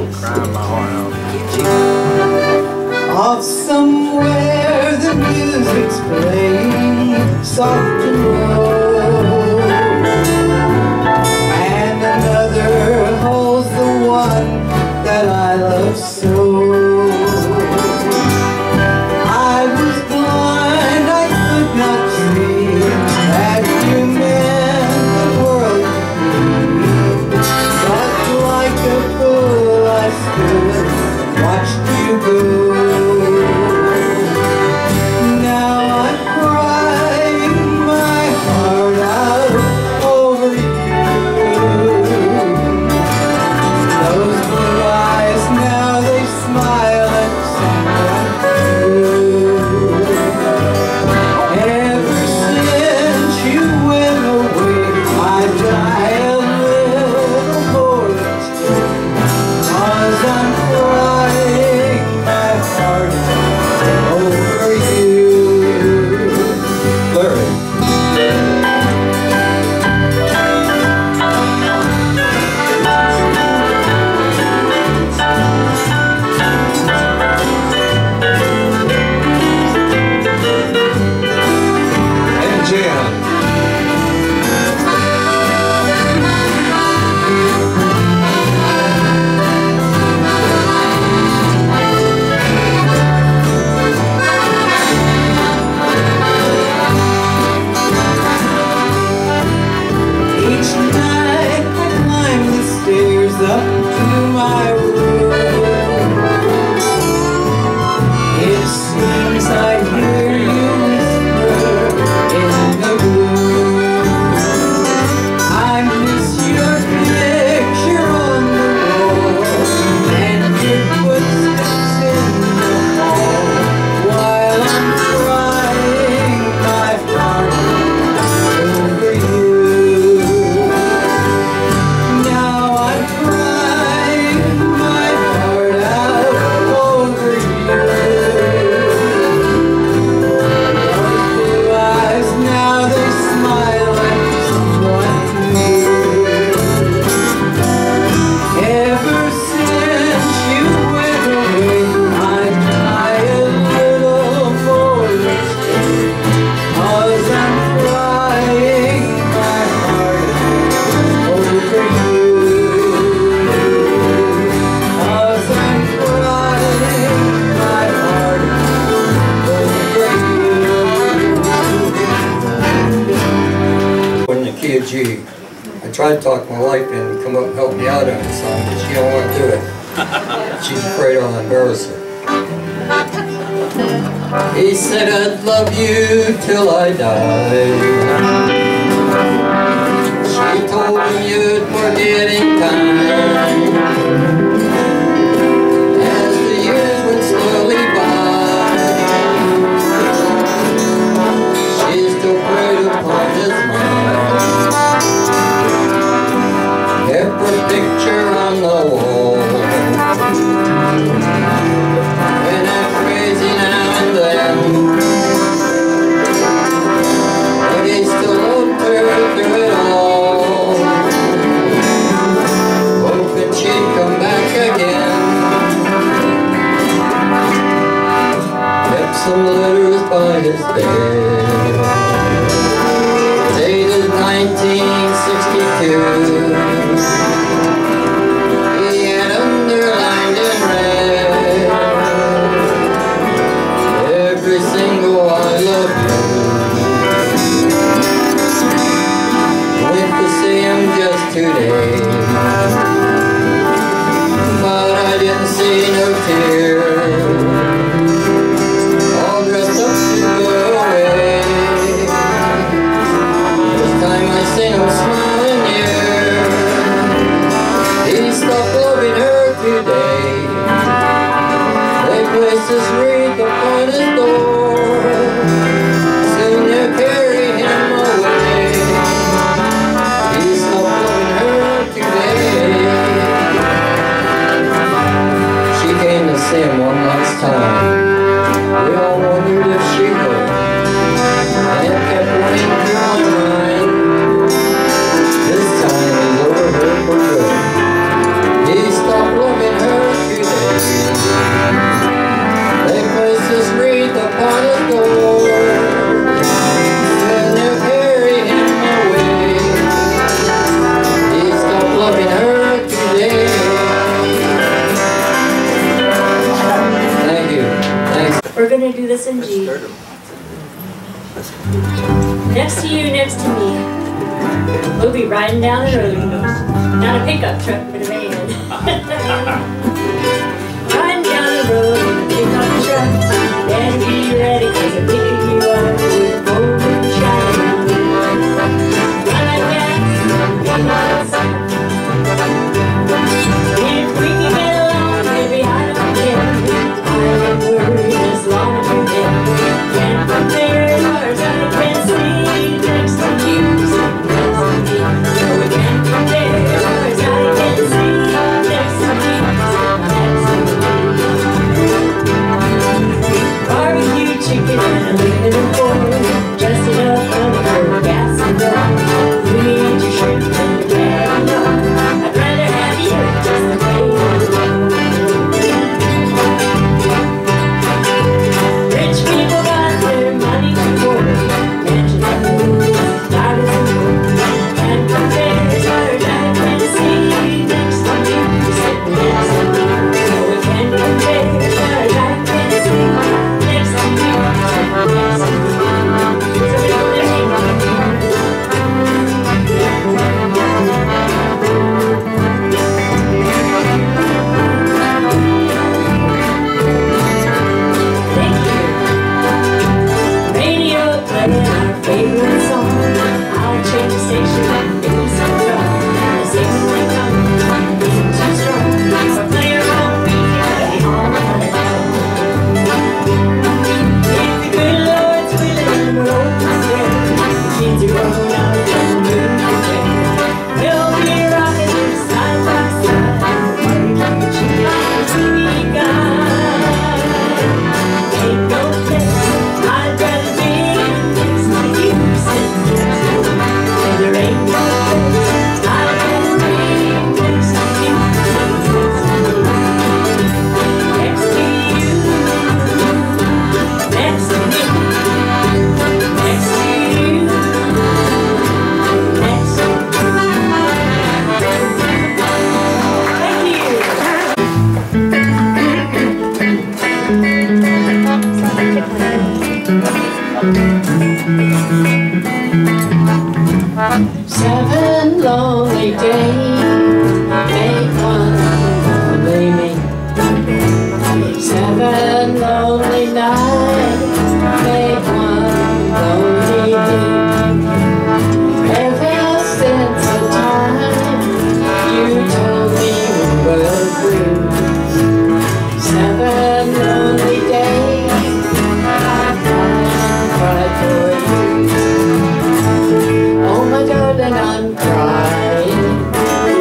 Crying my heart out. Off somewhere the music's playing soft and low, and another holds the one that I love so. I was blind, I could not see that you meant the world to me. But like a fool I stood, watched you go. G. I tried to talk my wife in and come up and help me out on this song, but she don't want to do it. She's afraid I'll embarrass her. He said I'd love you till I die. She told him you'd forget in time. As the years went slowly by, she still preyed upon his mind. Kept her picture on the wall. When I'm crazy now and then, but he still loved her through it all. Hoping she'd come back again. Kept some letters by his bed, dated nineteen sixty-two. He had underlined in red every single I love you. Went to see him just today, but I didn't see no tears. All dressed up to go away. This time I seen him smiling near. He stopped loving her today. They placed his wreath upon his door. Soon they'll carry him away. He stopped loving her today. She came to see him one last time. We all wondered if she would, and it kept running through my mind. This time he's over her for good. He stopped loving her gonna do this in G. Next to you, next to me. We'll be riding down the road. Not a pickup truck, but a van. Riding down the road in a pickup truck. Better be ready, cause I'm picking you up with gold moonshine. Run like that, one mile south. If we can get along, maybe I don't care. I am worried as long as you're there. Can't compare as far as I can see. Next to you, sitting next to me. No, we can't compare as far as I can see. Next to you, sitting next to me. Barbecue chicken and a living in foil. Dressed it up on the floor, gas and oil. Read your shirt and carry on. I'd rather have you just the way you are. Rich people got their money to afford. Mansions and moons, diamonds and gold. Can't compare as far as I can see. Next to you, sitting next to me. No, we can't compare as far as I can see. Next to you, sitting next to me. So we go to hang on. Thank you. Radio playing our favorite song. I'll change the station and maybe some drum. The station may come, being too strong. But play your own music all night long. If the good Lord's willing and we're open prayer, the kids are growing up and moving away. We'll be rocking them side by side. Barbecue chicken and T V guide. Ain't no place I'd rather be next to you, sitting next to me. And there ain't no place I'd rather be next to you, sitting next to me. Next to you, next to me, next to you, next to Seven lonely days make one lonely me. Seven lonely nights make one lonely day. Ever since the time you told me we were through. Seven lonely days I've cried and cried for you. Oh my darling, I'm crying.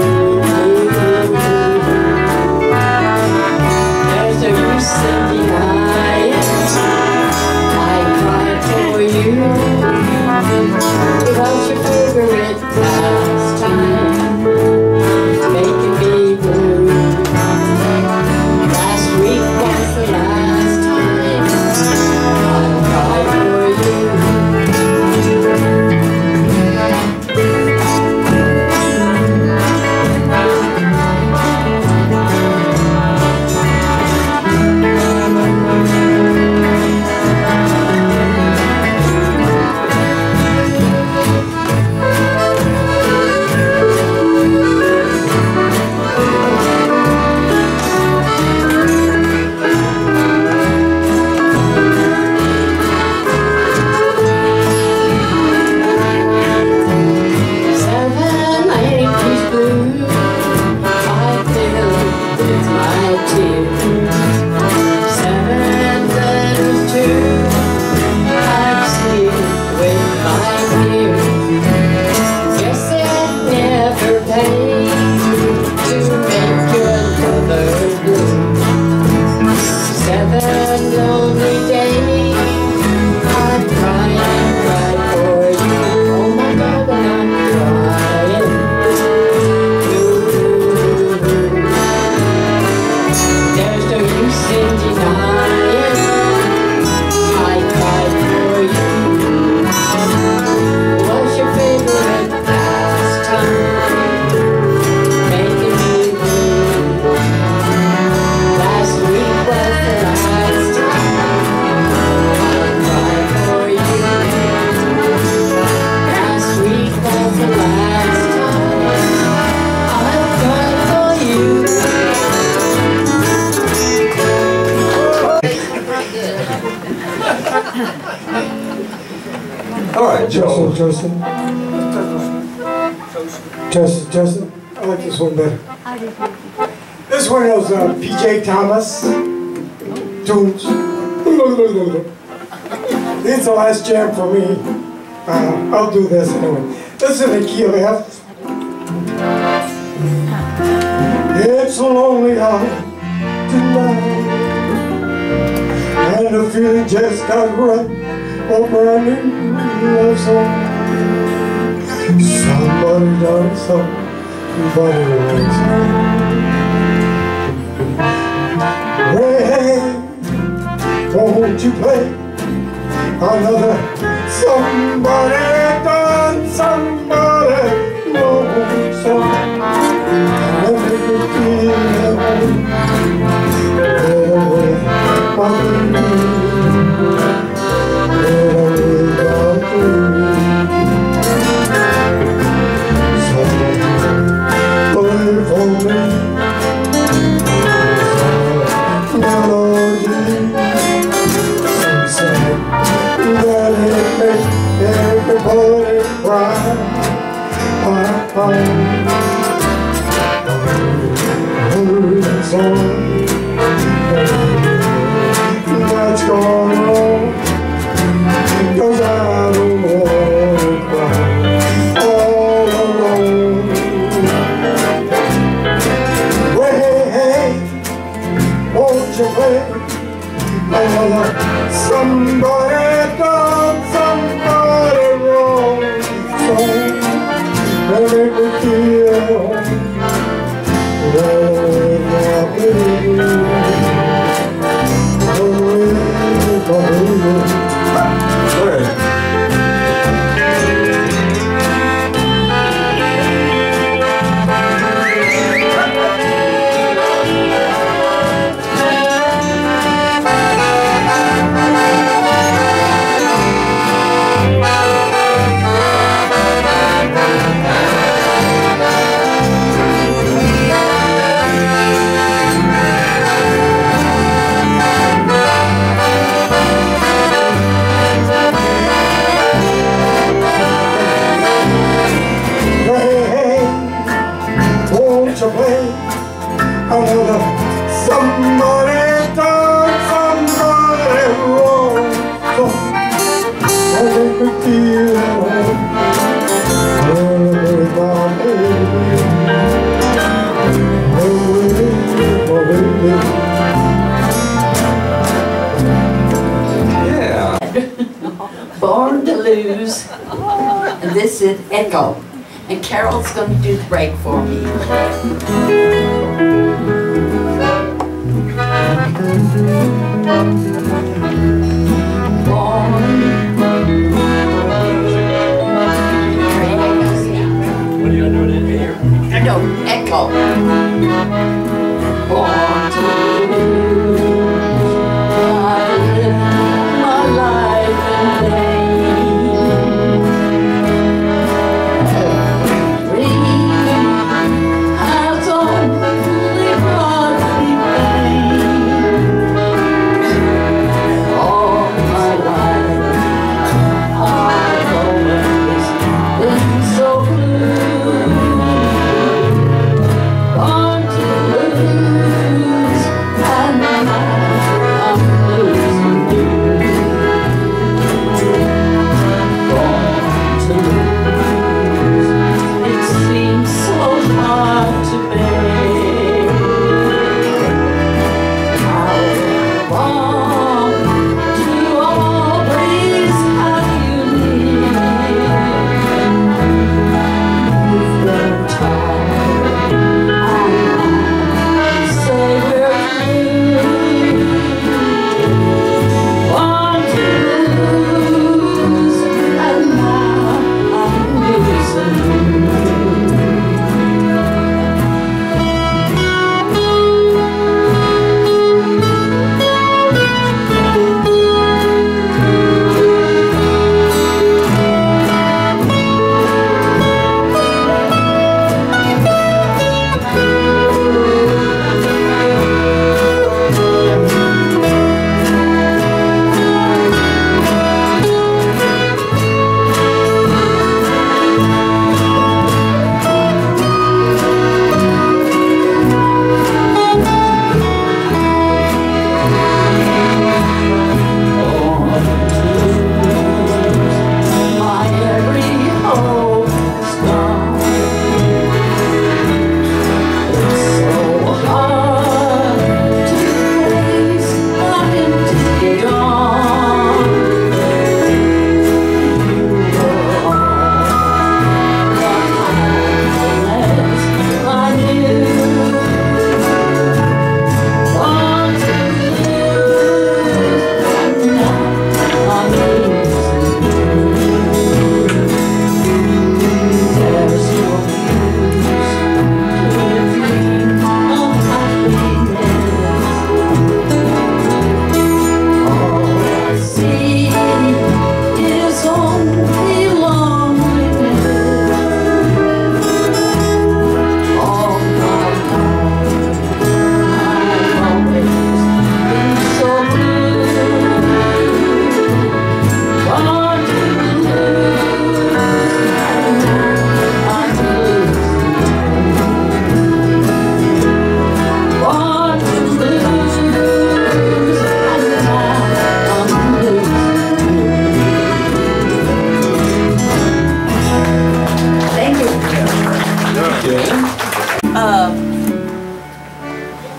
Joe. Justin, Justin. Justin, Justin. I like this one better. This one is uh, P J Thomas. Tunes. This is the last jam for me. Uh, I'll do this anyway. This is the key of F. It's a lonely hour tonight, and the feeling just got right. A brand new love song. Somebody done somebody wrong. Hey, won't you play another somebody done somebody wrong song? And make me feel better with my everybody cry. I, I, I heard a song that's gone wrong, 'cause I don't want to cry all alone. Well, hey, hey, won't you play another somebody done somebody wrong song? And make me feel well with my baby, well with my baby. To play another somebody done somebody wrong song, and make me feel well with my baby, well with my baby. Yeah. Born to Lose, and this is Echo. And Carol's going to do the break for me. Born. What are you doing in here? No, Echo. Born to lose. I live my life in vain. Has on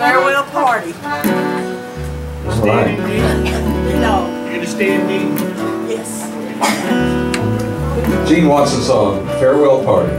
Farewell party. All right. No. You gonna stand me? Yes. Gene wants a song, Farewell Party.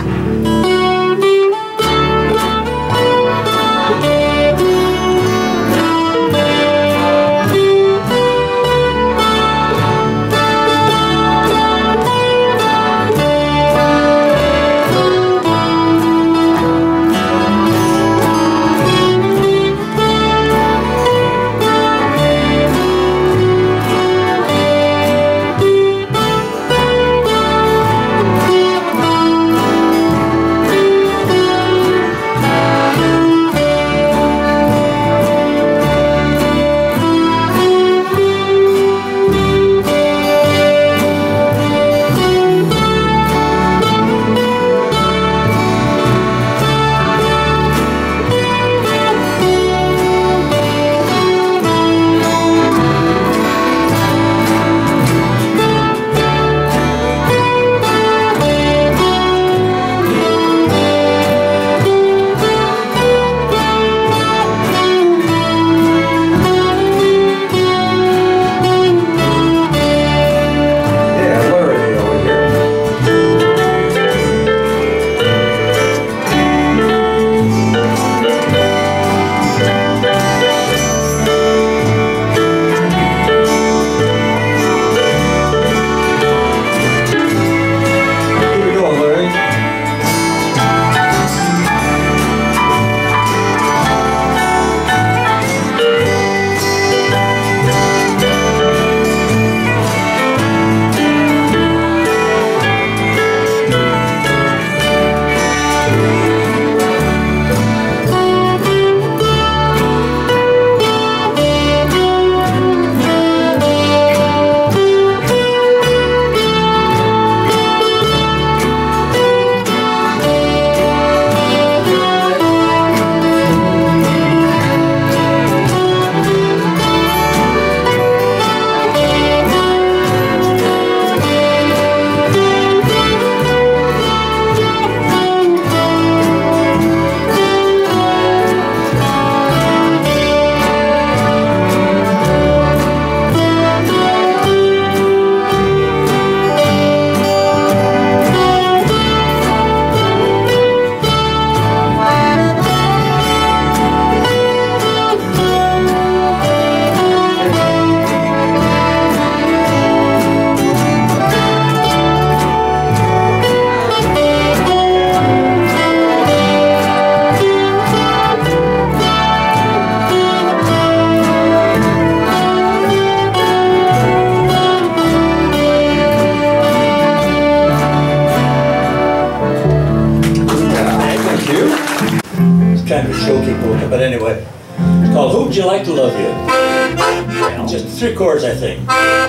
kind of a showcase polka, but anyway. It's called Who'd You Like to Love You? Just three chords, I think.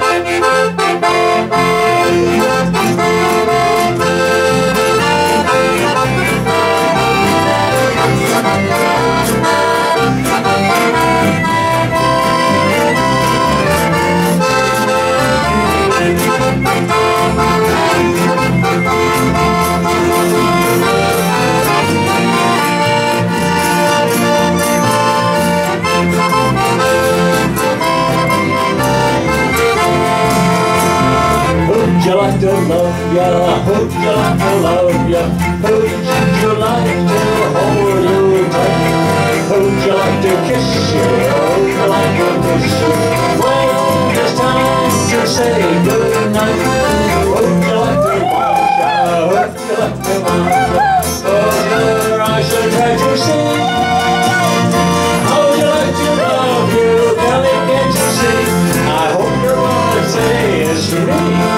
Who'd you like to love ya? Who'd you like to love ya? Who'd you like to hold you tight? Who'd you like to kiss you? Who'd you like to kiss you? Well, it's time to say goodnight. Who'd you like to wash ya? Who'd you like to wash ya? Oh, your eyes should try to see. How'd you like to love you? Belly, can't you see? I hope you're gonna say it's me.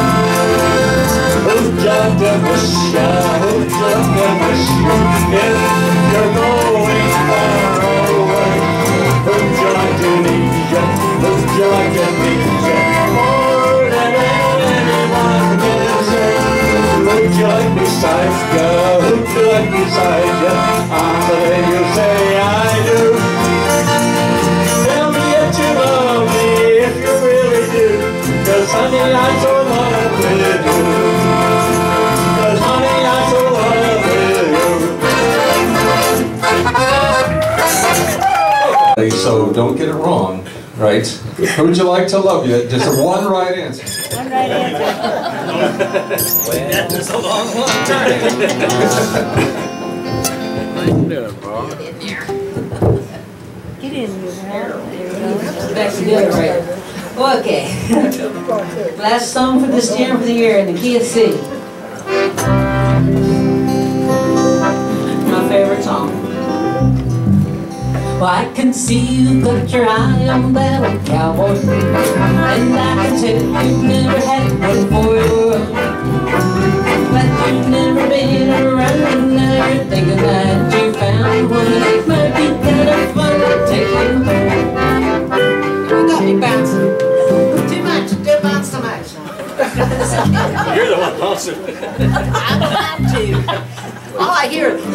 Who'd you like to miss ya? Who'd you like to miss you? If you're going far away, who'd you like to meet ya? Who'd you like to meet ya? More than anyone can say. Who'd you like beside ya? Who'd you like beside ya? On the day you say I do. Tell me that you love me if you really do. 'Cause honey, I'm so in love with you. 'Cause honey, I'm so in love with you. So don't get it wrong, right? Who would you like to love you? Just a one right answer. One right answer. That was a long, long time. Get in here. Back together, right? Okay. Last song for this jam for the year in the key of C. My favorite song. Well, I can see you got your eye on that old cowboy, and I can tell you've never had one for your own. But you've never been around, and now you're thinking that you found one. It might be kind of fun to take him home. You got me bouncing. Too much, don't bounce so much. You're the one bouncing. I'm trying to. All I hear is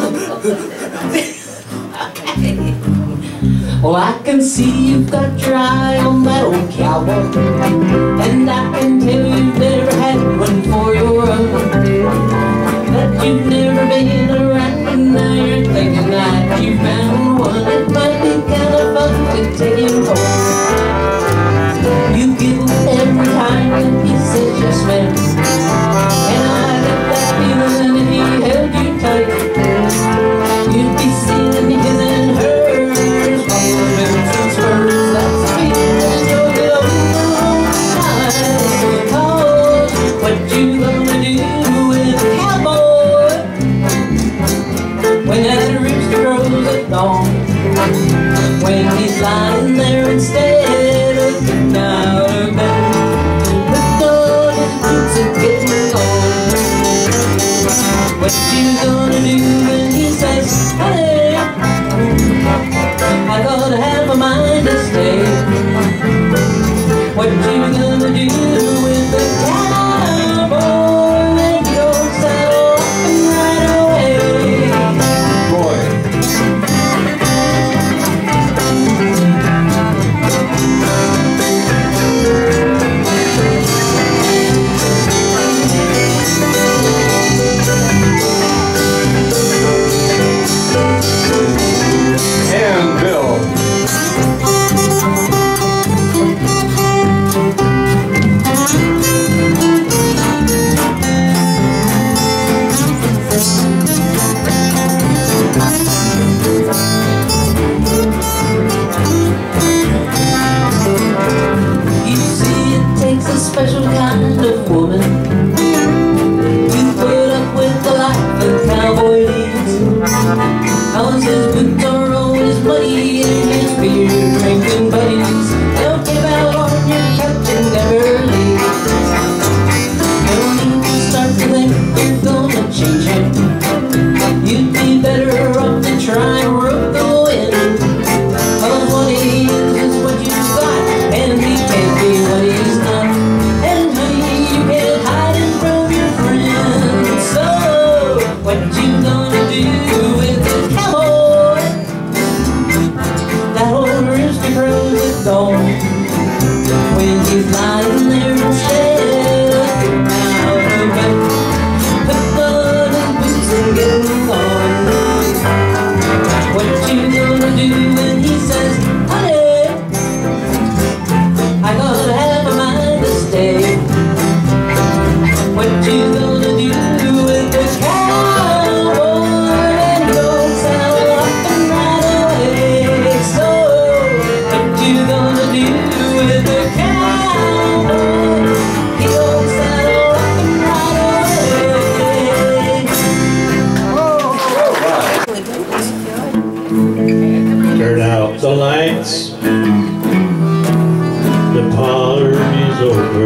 okay. Well, I can see you've got your eye on that old cowboy, and I can tell you've never had one for your own. That you've never been around, and now you're thinking that you found one. It might be kind of fun to take him home. You giggle every time that he says yes, ma'am, and I get that feeling if he held you tight, you'd be seeing his and hers, boots and spurs. That's the feeling you'll get over time. Because what you gonna do with a cowboy when that rooster crows at dawn, when he's lying there instead of getting out of bed, with all his boots and getting on? What you gonna do when he says, hey, I gotta have a mind to stay? What you gonna do with the cowboy when you don't settle up and right away? Boy. And Bill. You see, it takes a special kind of woman to put up with the life a cowboy leads. Cause his boots are always muddy and his beer drinking buddies they'll give out on your couch and never leave. No need to start to think you're gonna change him. You'd be better off to try and rope the wind. Cause what he is is what you've got, and he can't be what he's not. And honey, you can't hide him from your friends. So, what you gonna do with the cowboy? That old rooster crows at dawn, when he's lying there instead of getting out of bed, put on his boots and getting on. What you gonna do when he says, honey, I gotta have a mind to stay? What you gonna do with the cowboy when he don't settle up and right away? So, what you gonna do with the cowboy? He don't settle up and right away. Turn out the lights. The party is over.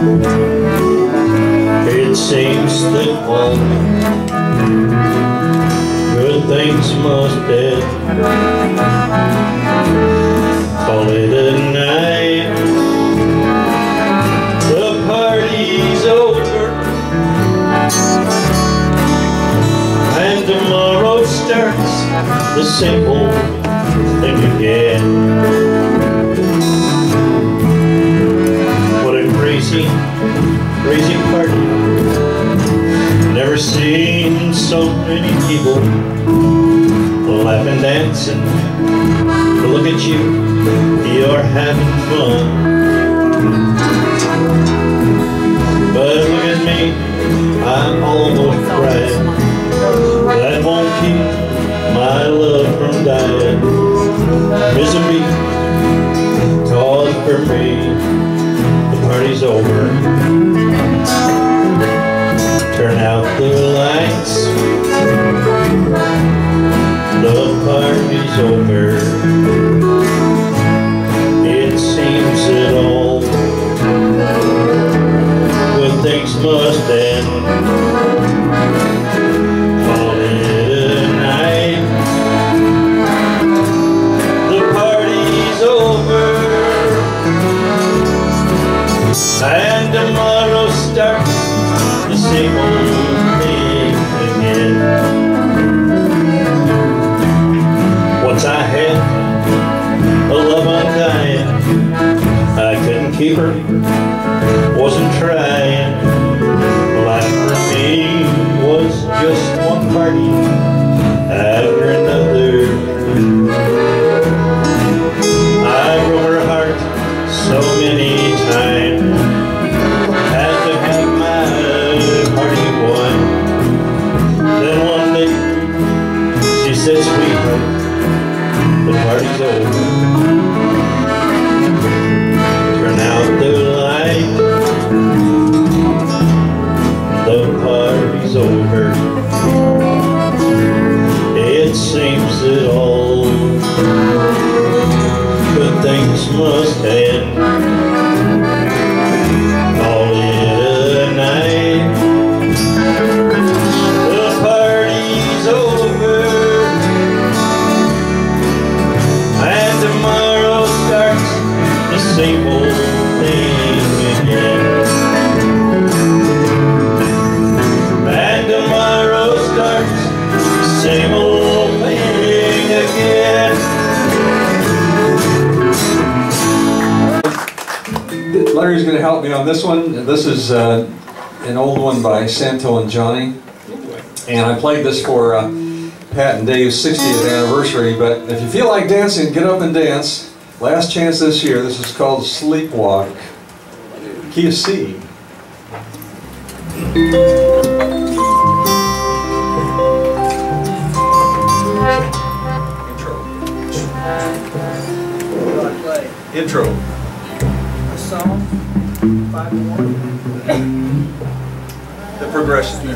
It seems that all good things must end. Call it a night. The party's over, and tomorrow starts the simple thing again. What a crazy, crazy party. Never seen so many people laughing, dancing, look at you, you're having fun. But look at me, I'm almost crying. That won't keep my love from dying. Misery, cause for me, the party's over. Turn out the lights, the party's over. It seems that all good things must end. Call it a night, the party's over, and tomorrow starts the same old thing again. Once I had a love undying, I couldn't keep her, wasn't trying. Life for me was just one party after another. I broke her heart so many times, had to have my party won. Then one day she said, sweetheart, the party's over. Turn out the light, the party's over. It seems that all good things must end. Call it a night, the party's over, and tomorrow starts the same old thing again. And tomorrow starts the same old thing again. Larry's going to help me on this one. This is uh, an old one by Santo and Johnny. And I played this for uh, Pat and Dave's sixtieth anniversary. But if you feel like dancing, get up and dance. Last chance this year. This is called Sleepwalk. Key of C. Intro. A song, five one. The progression.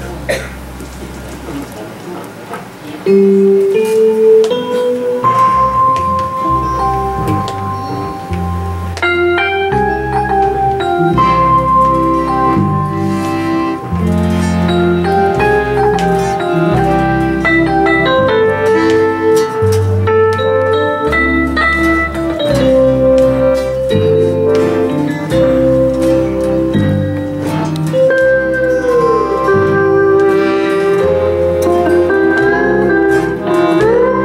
Thank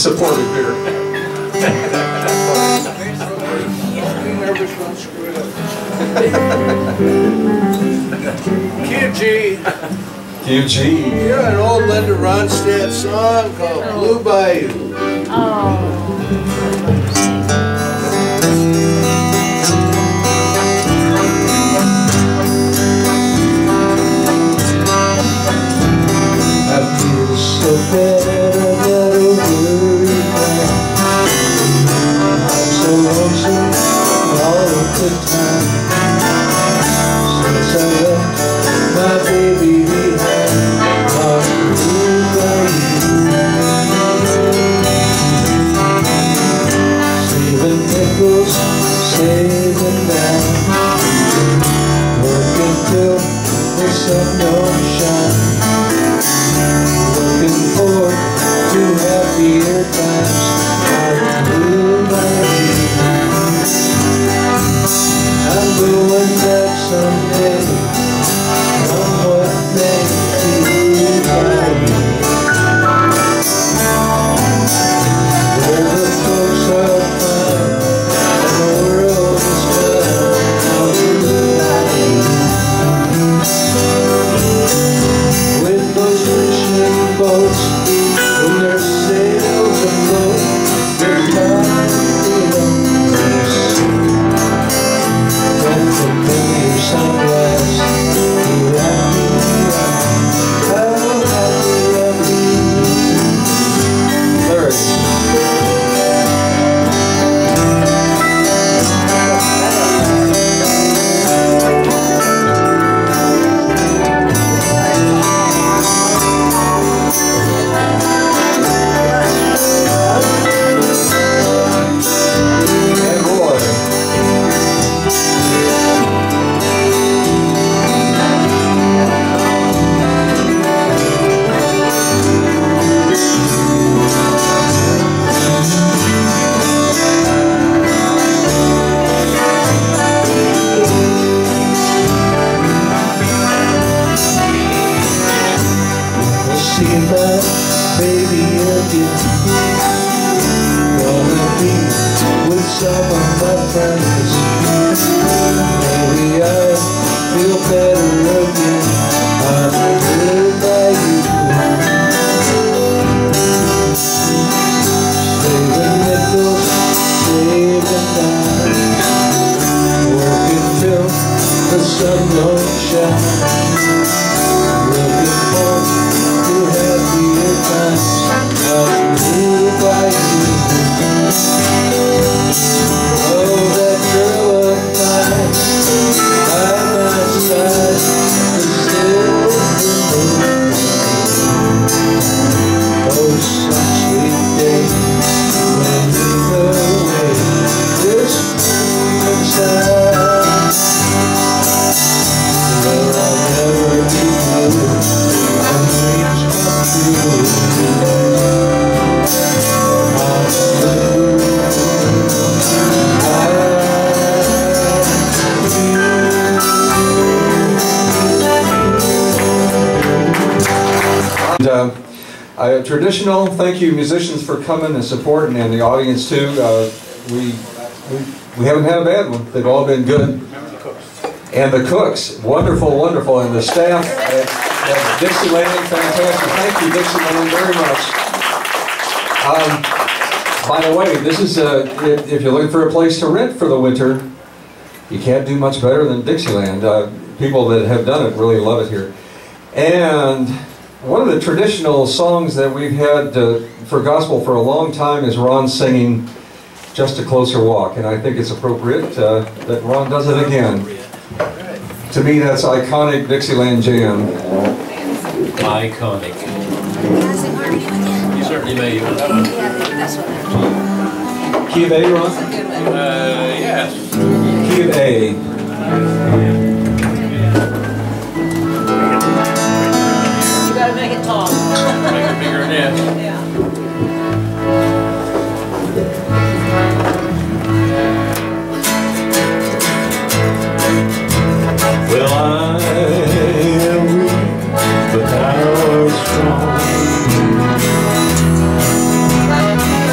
supportive here. Q G. Q G. You're an old Linda Ronstadt song called Blue Bayou. Oh. So bad I gotta worry now. I'm so lonesome all the time. Since I left my baby behind on Blue Bayou. Saving nickels, saving dime. Working till the sun don't shine. Looking forward to happier times on Blue Bayou. I'm going back someday, on what may Blue Bayou, where the folks are fine and the world is fine on Blue Bayou. With those fishing boats, when their sails afloat, their time belongs. When the clear sunrise, you and how happy I'll be. Lyrics. See my baby again. Gonna be with some of my friends. Maybe I feel better again on Blue Bayou. Saving nickels, saving dimes. Working till the sun don't shine. Looking forward to happier times on Blue Bayou. Oh, that girl of mine by my side is still the moon. Oh, some sweet day when we go away this inside. Well, I'll never be blue. Dreams come true. And, uh, uh, traditional, thank you musicians for coming and supporting, and the audience too. Uh, we, we we haven't had a bad one. They've all been good. And the cooks, wonderful, wonderful, and the staff at, at Dixieland, fantastic. Thank you, Dixieland, very much. Um, by the way, this is uh, if, if you're looking for a place to rent for the winter, you can't do much better than Dixieland. Uh, people that have done it really love it here. And one of the traditional songs that we've had uh, for gospel for a long time is Ron singing Just a Closer Walk, and I think it's appropriate uh, that Ron does it again. To me, that's iconic Dixieland jam. Iconic. You certainly may. Key of A, Ron? Uh, yes. Key of A. You gotta make it tall. Make it bigger than this. Yeah. Well, I am weak, but thou art strong.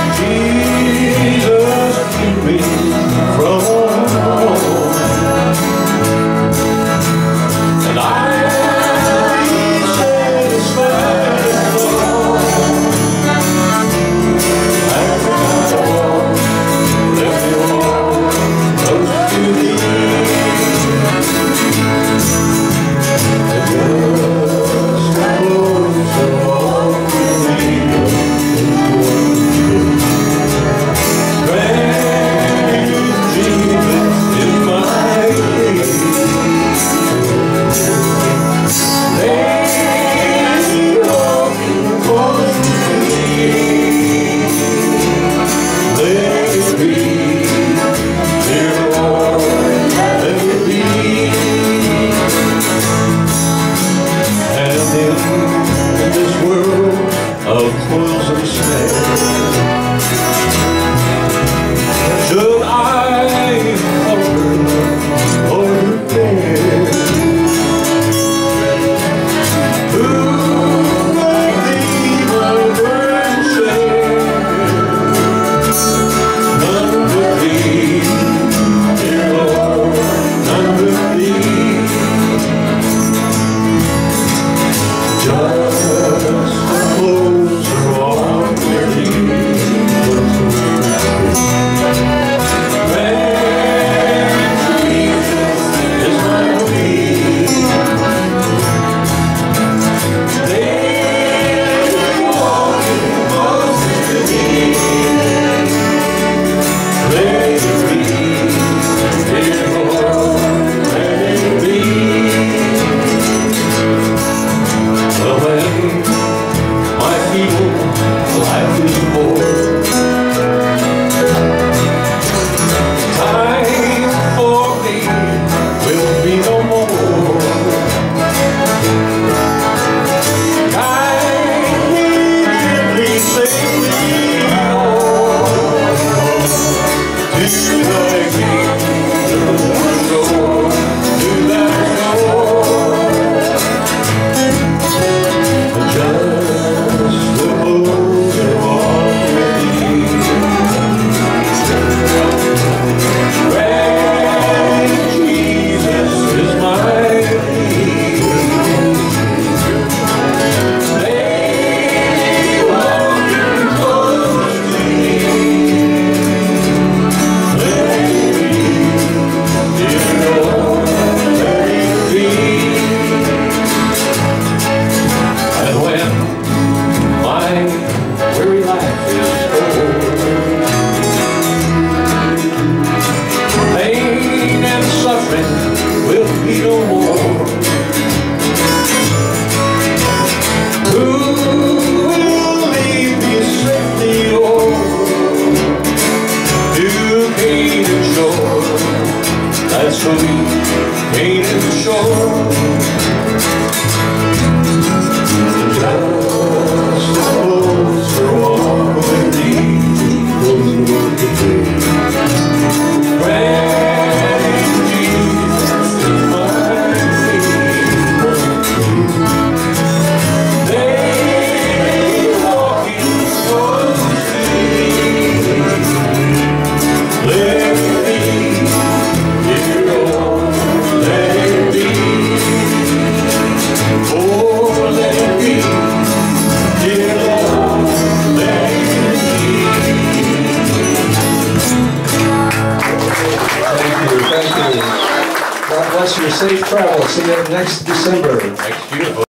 snails ensnared. Should I falter or dare? God bless your safe travel. See you next December. Next year.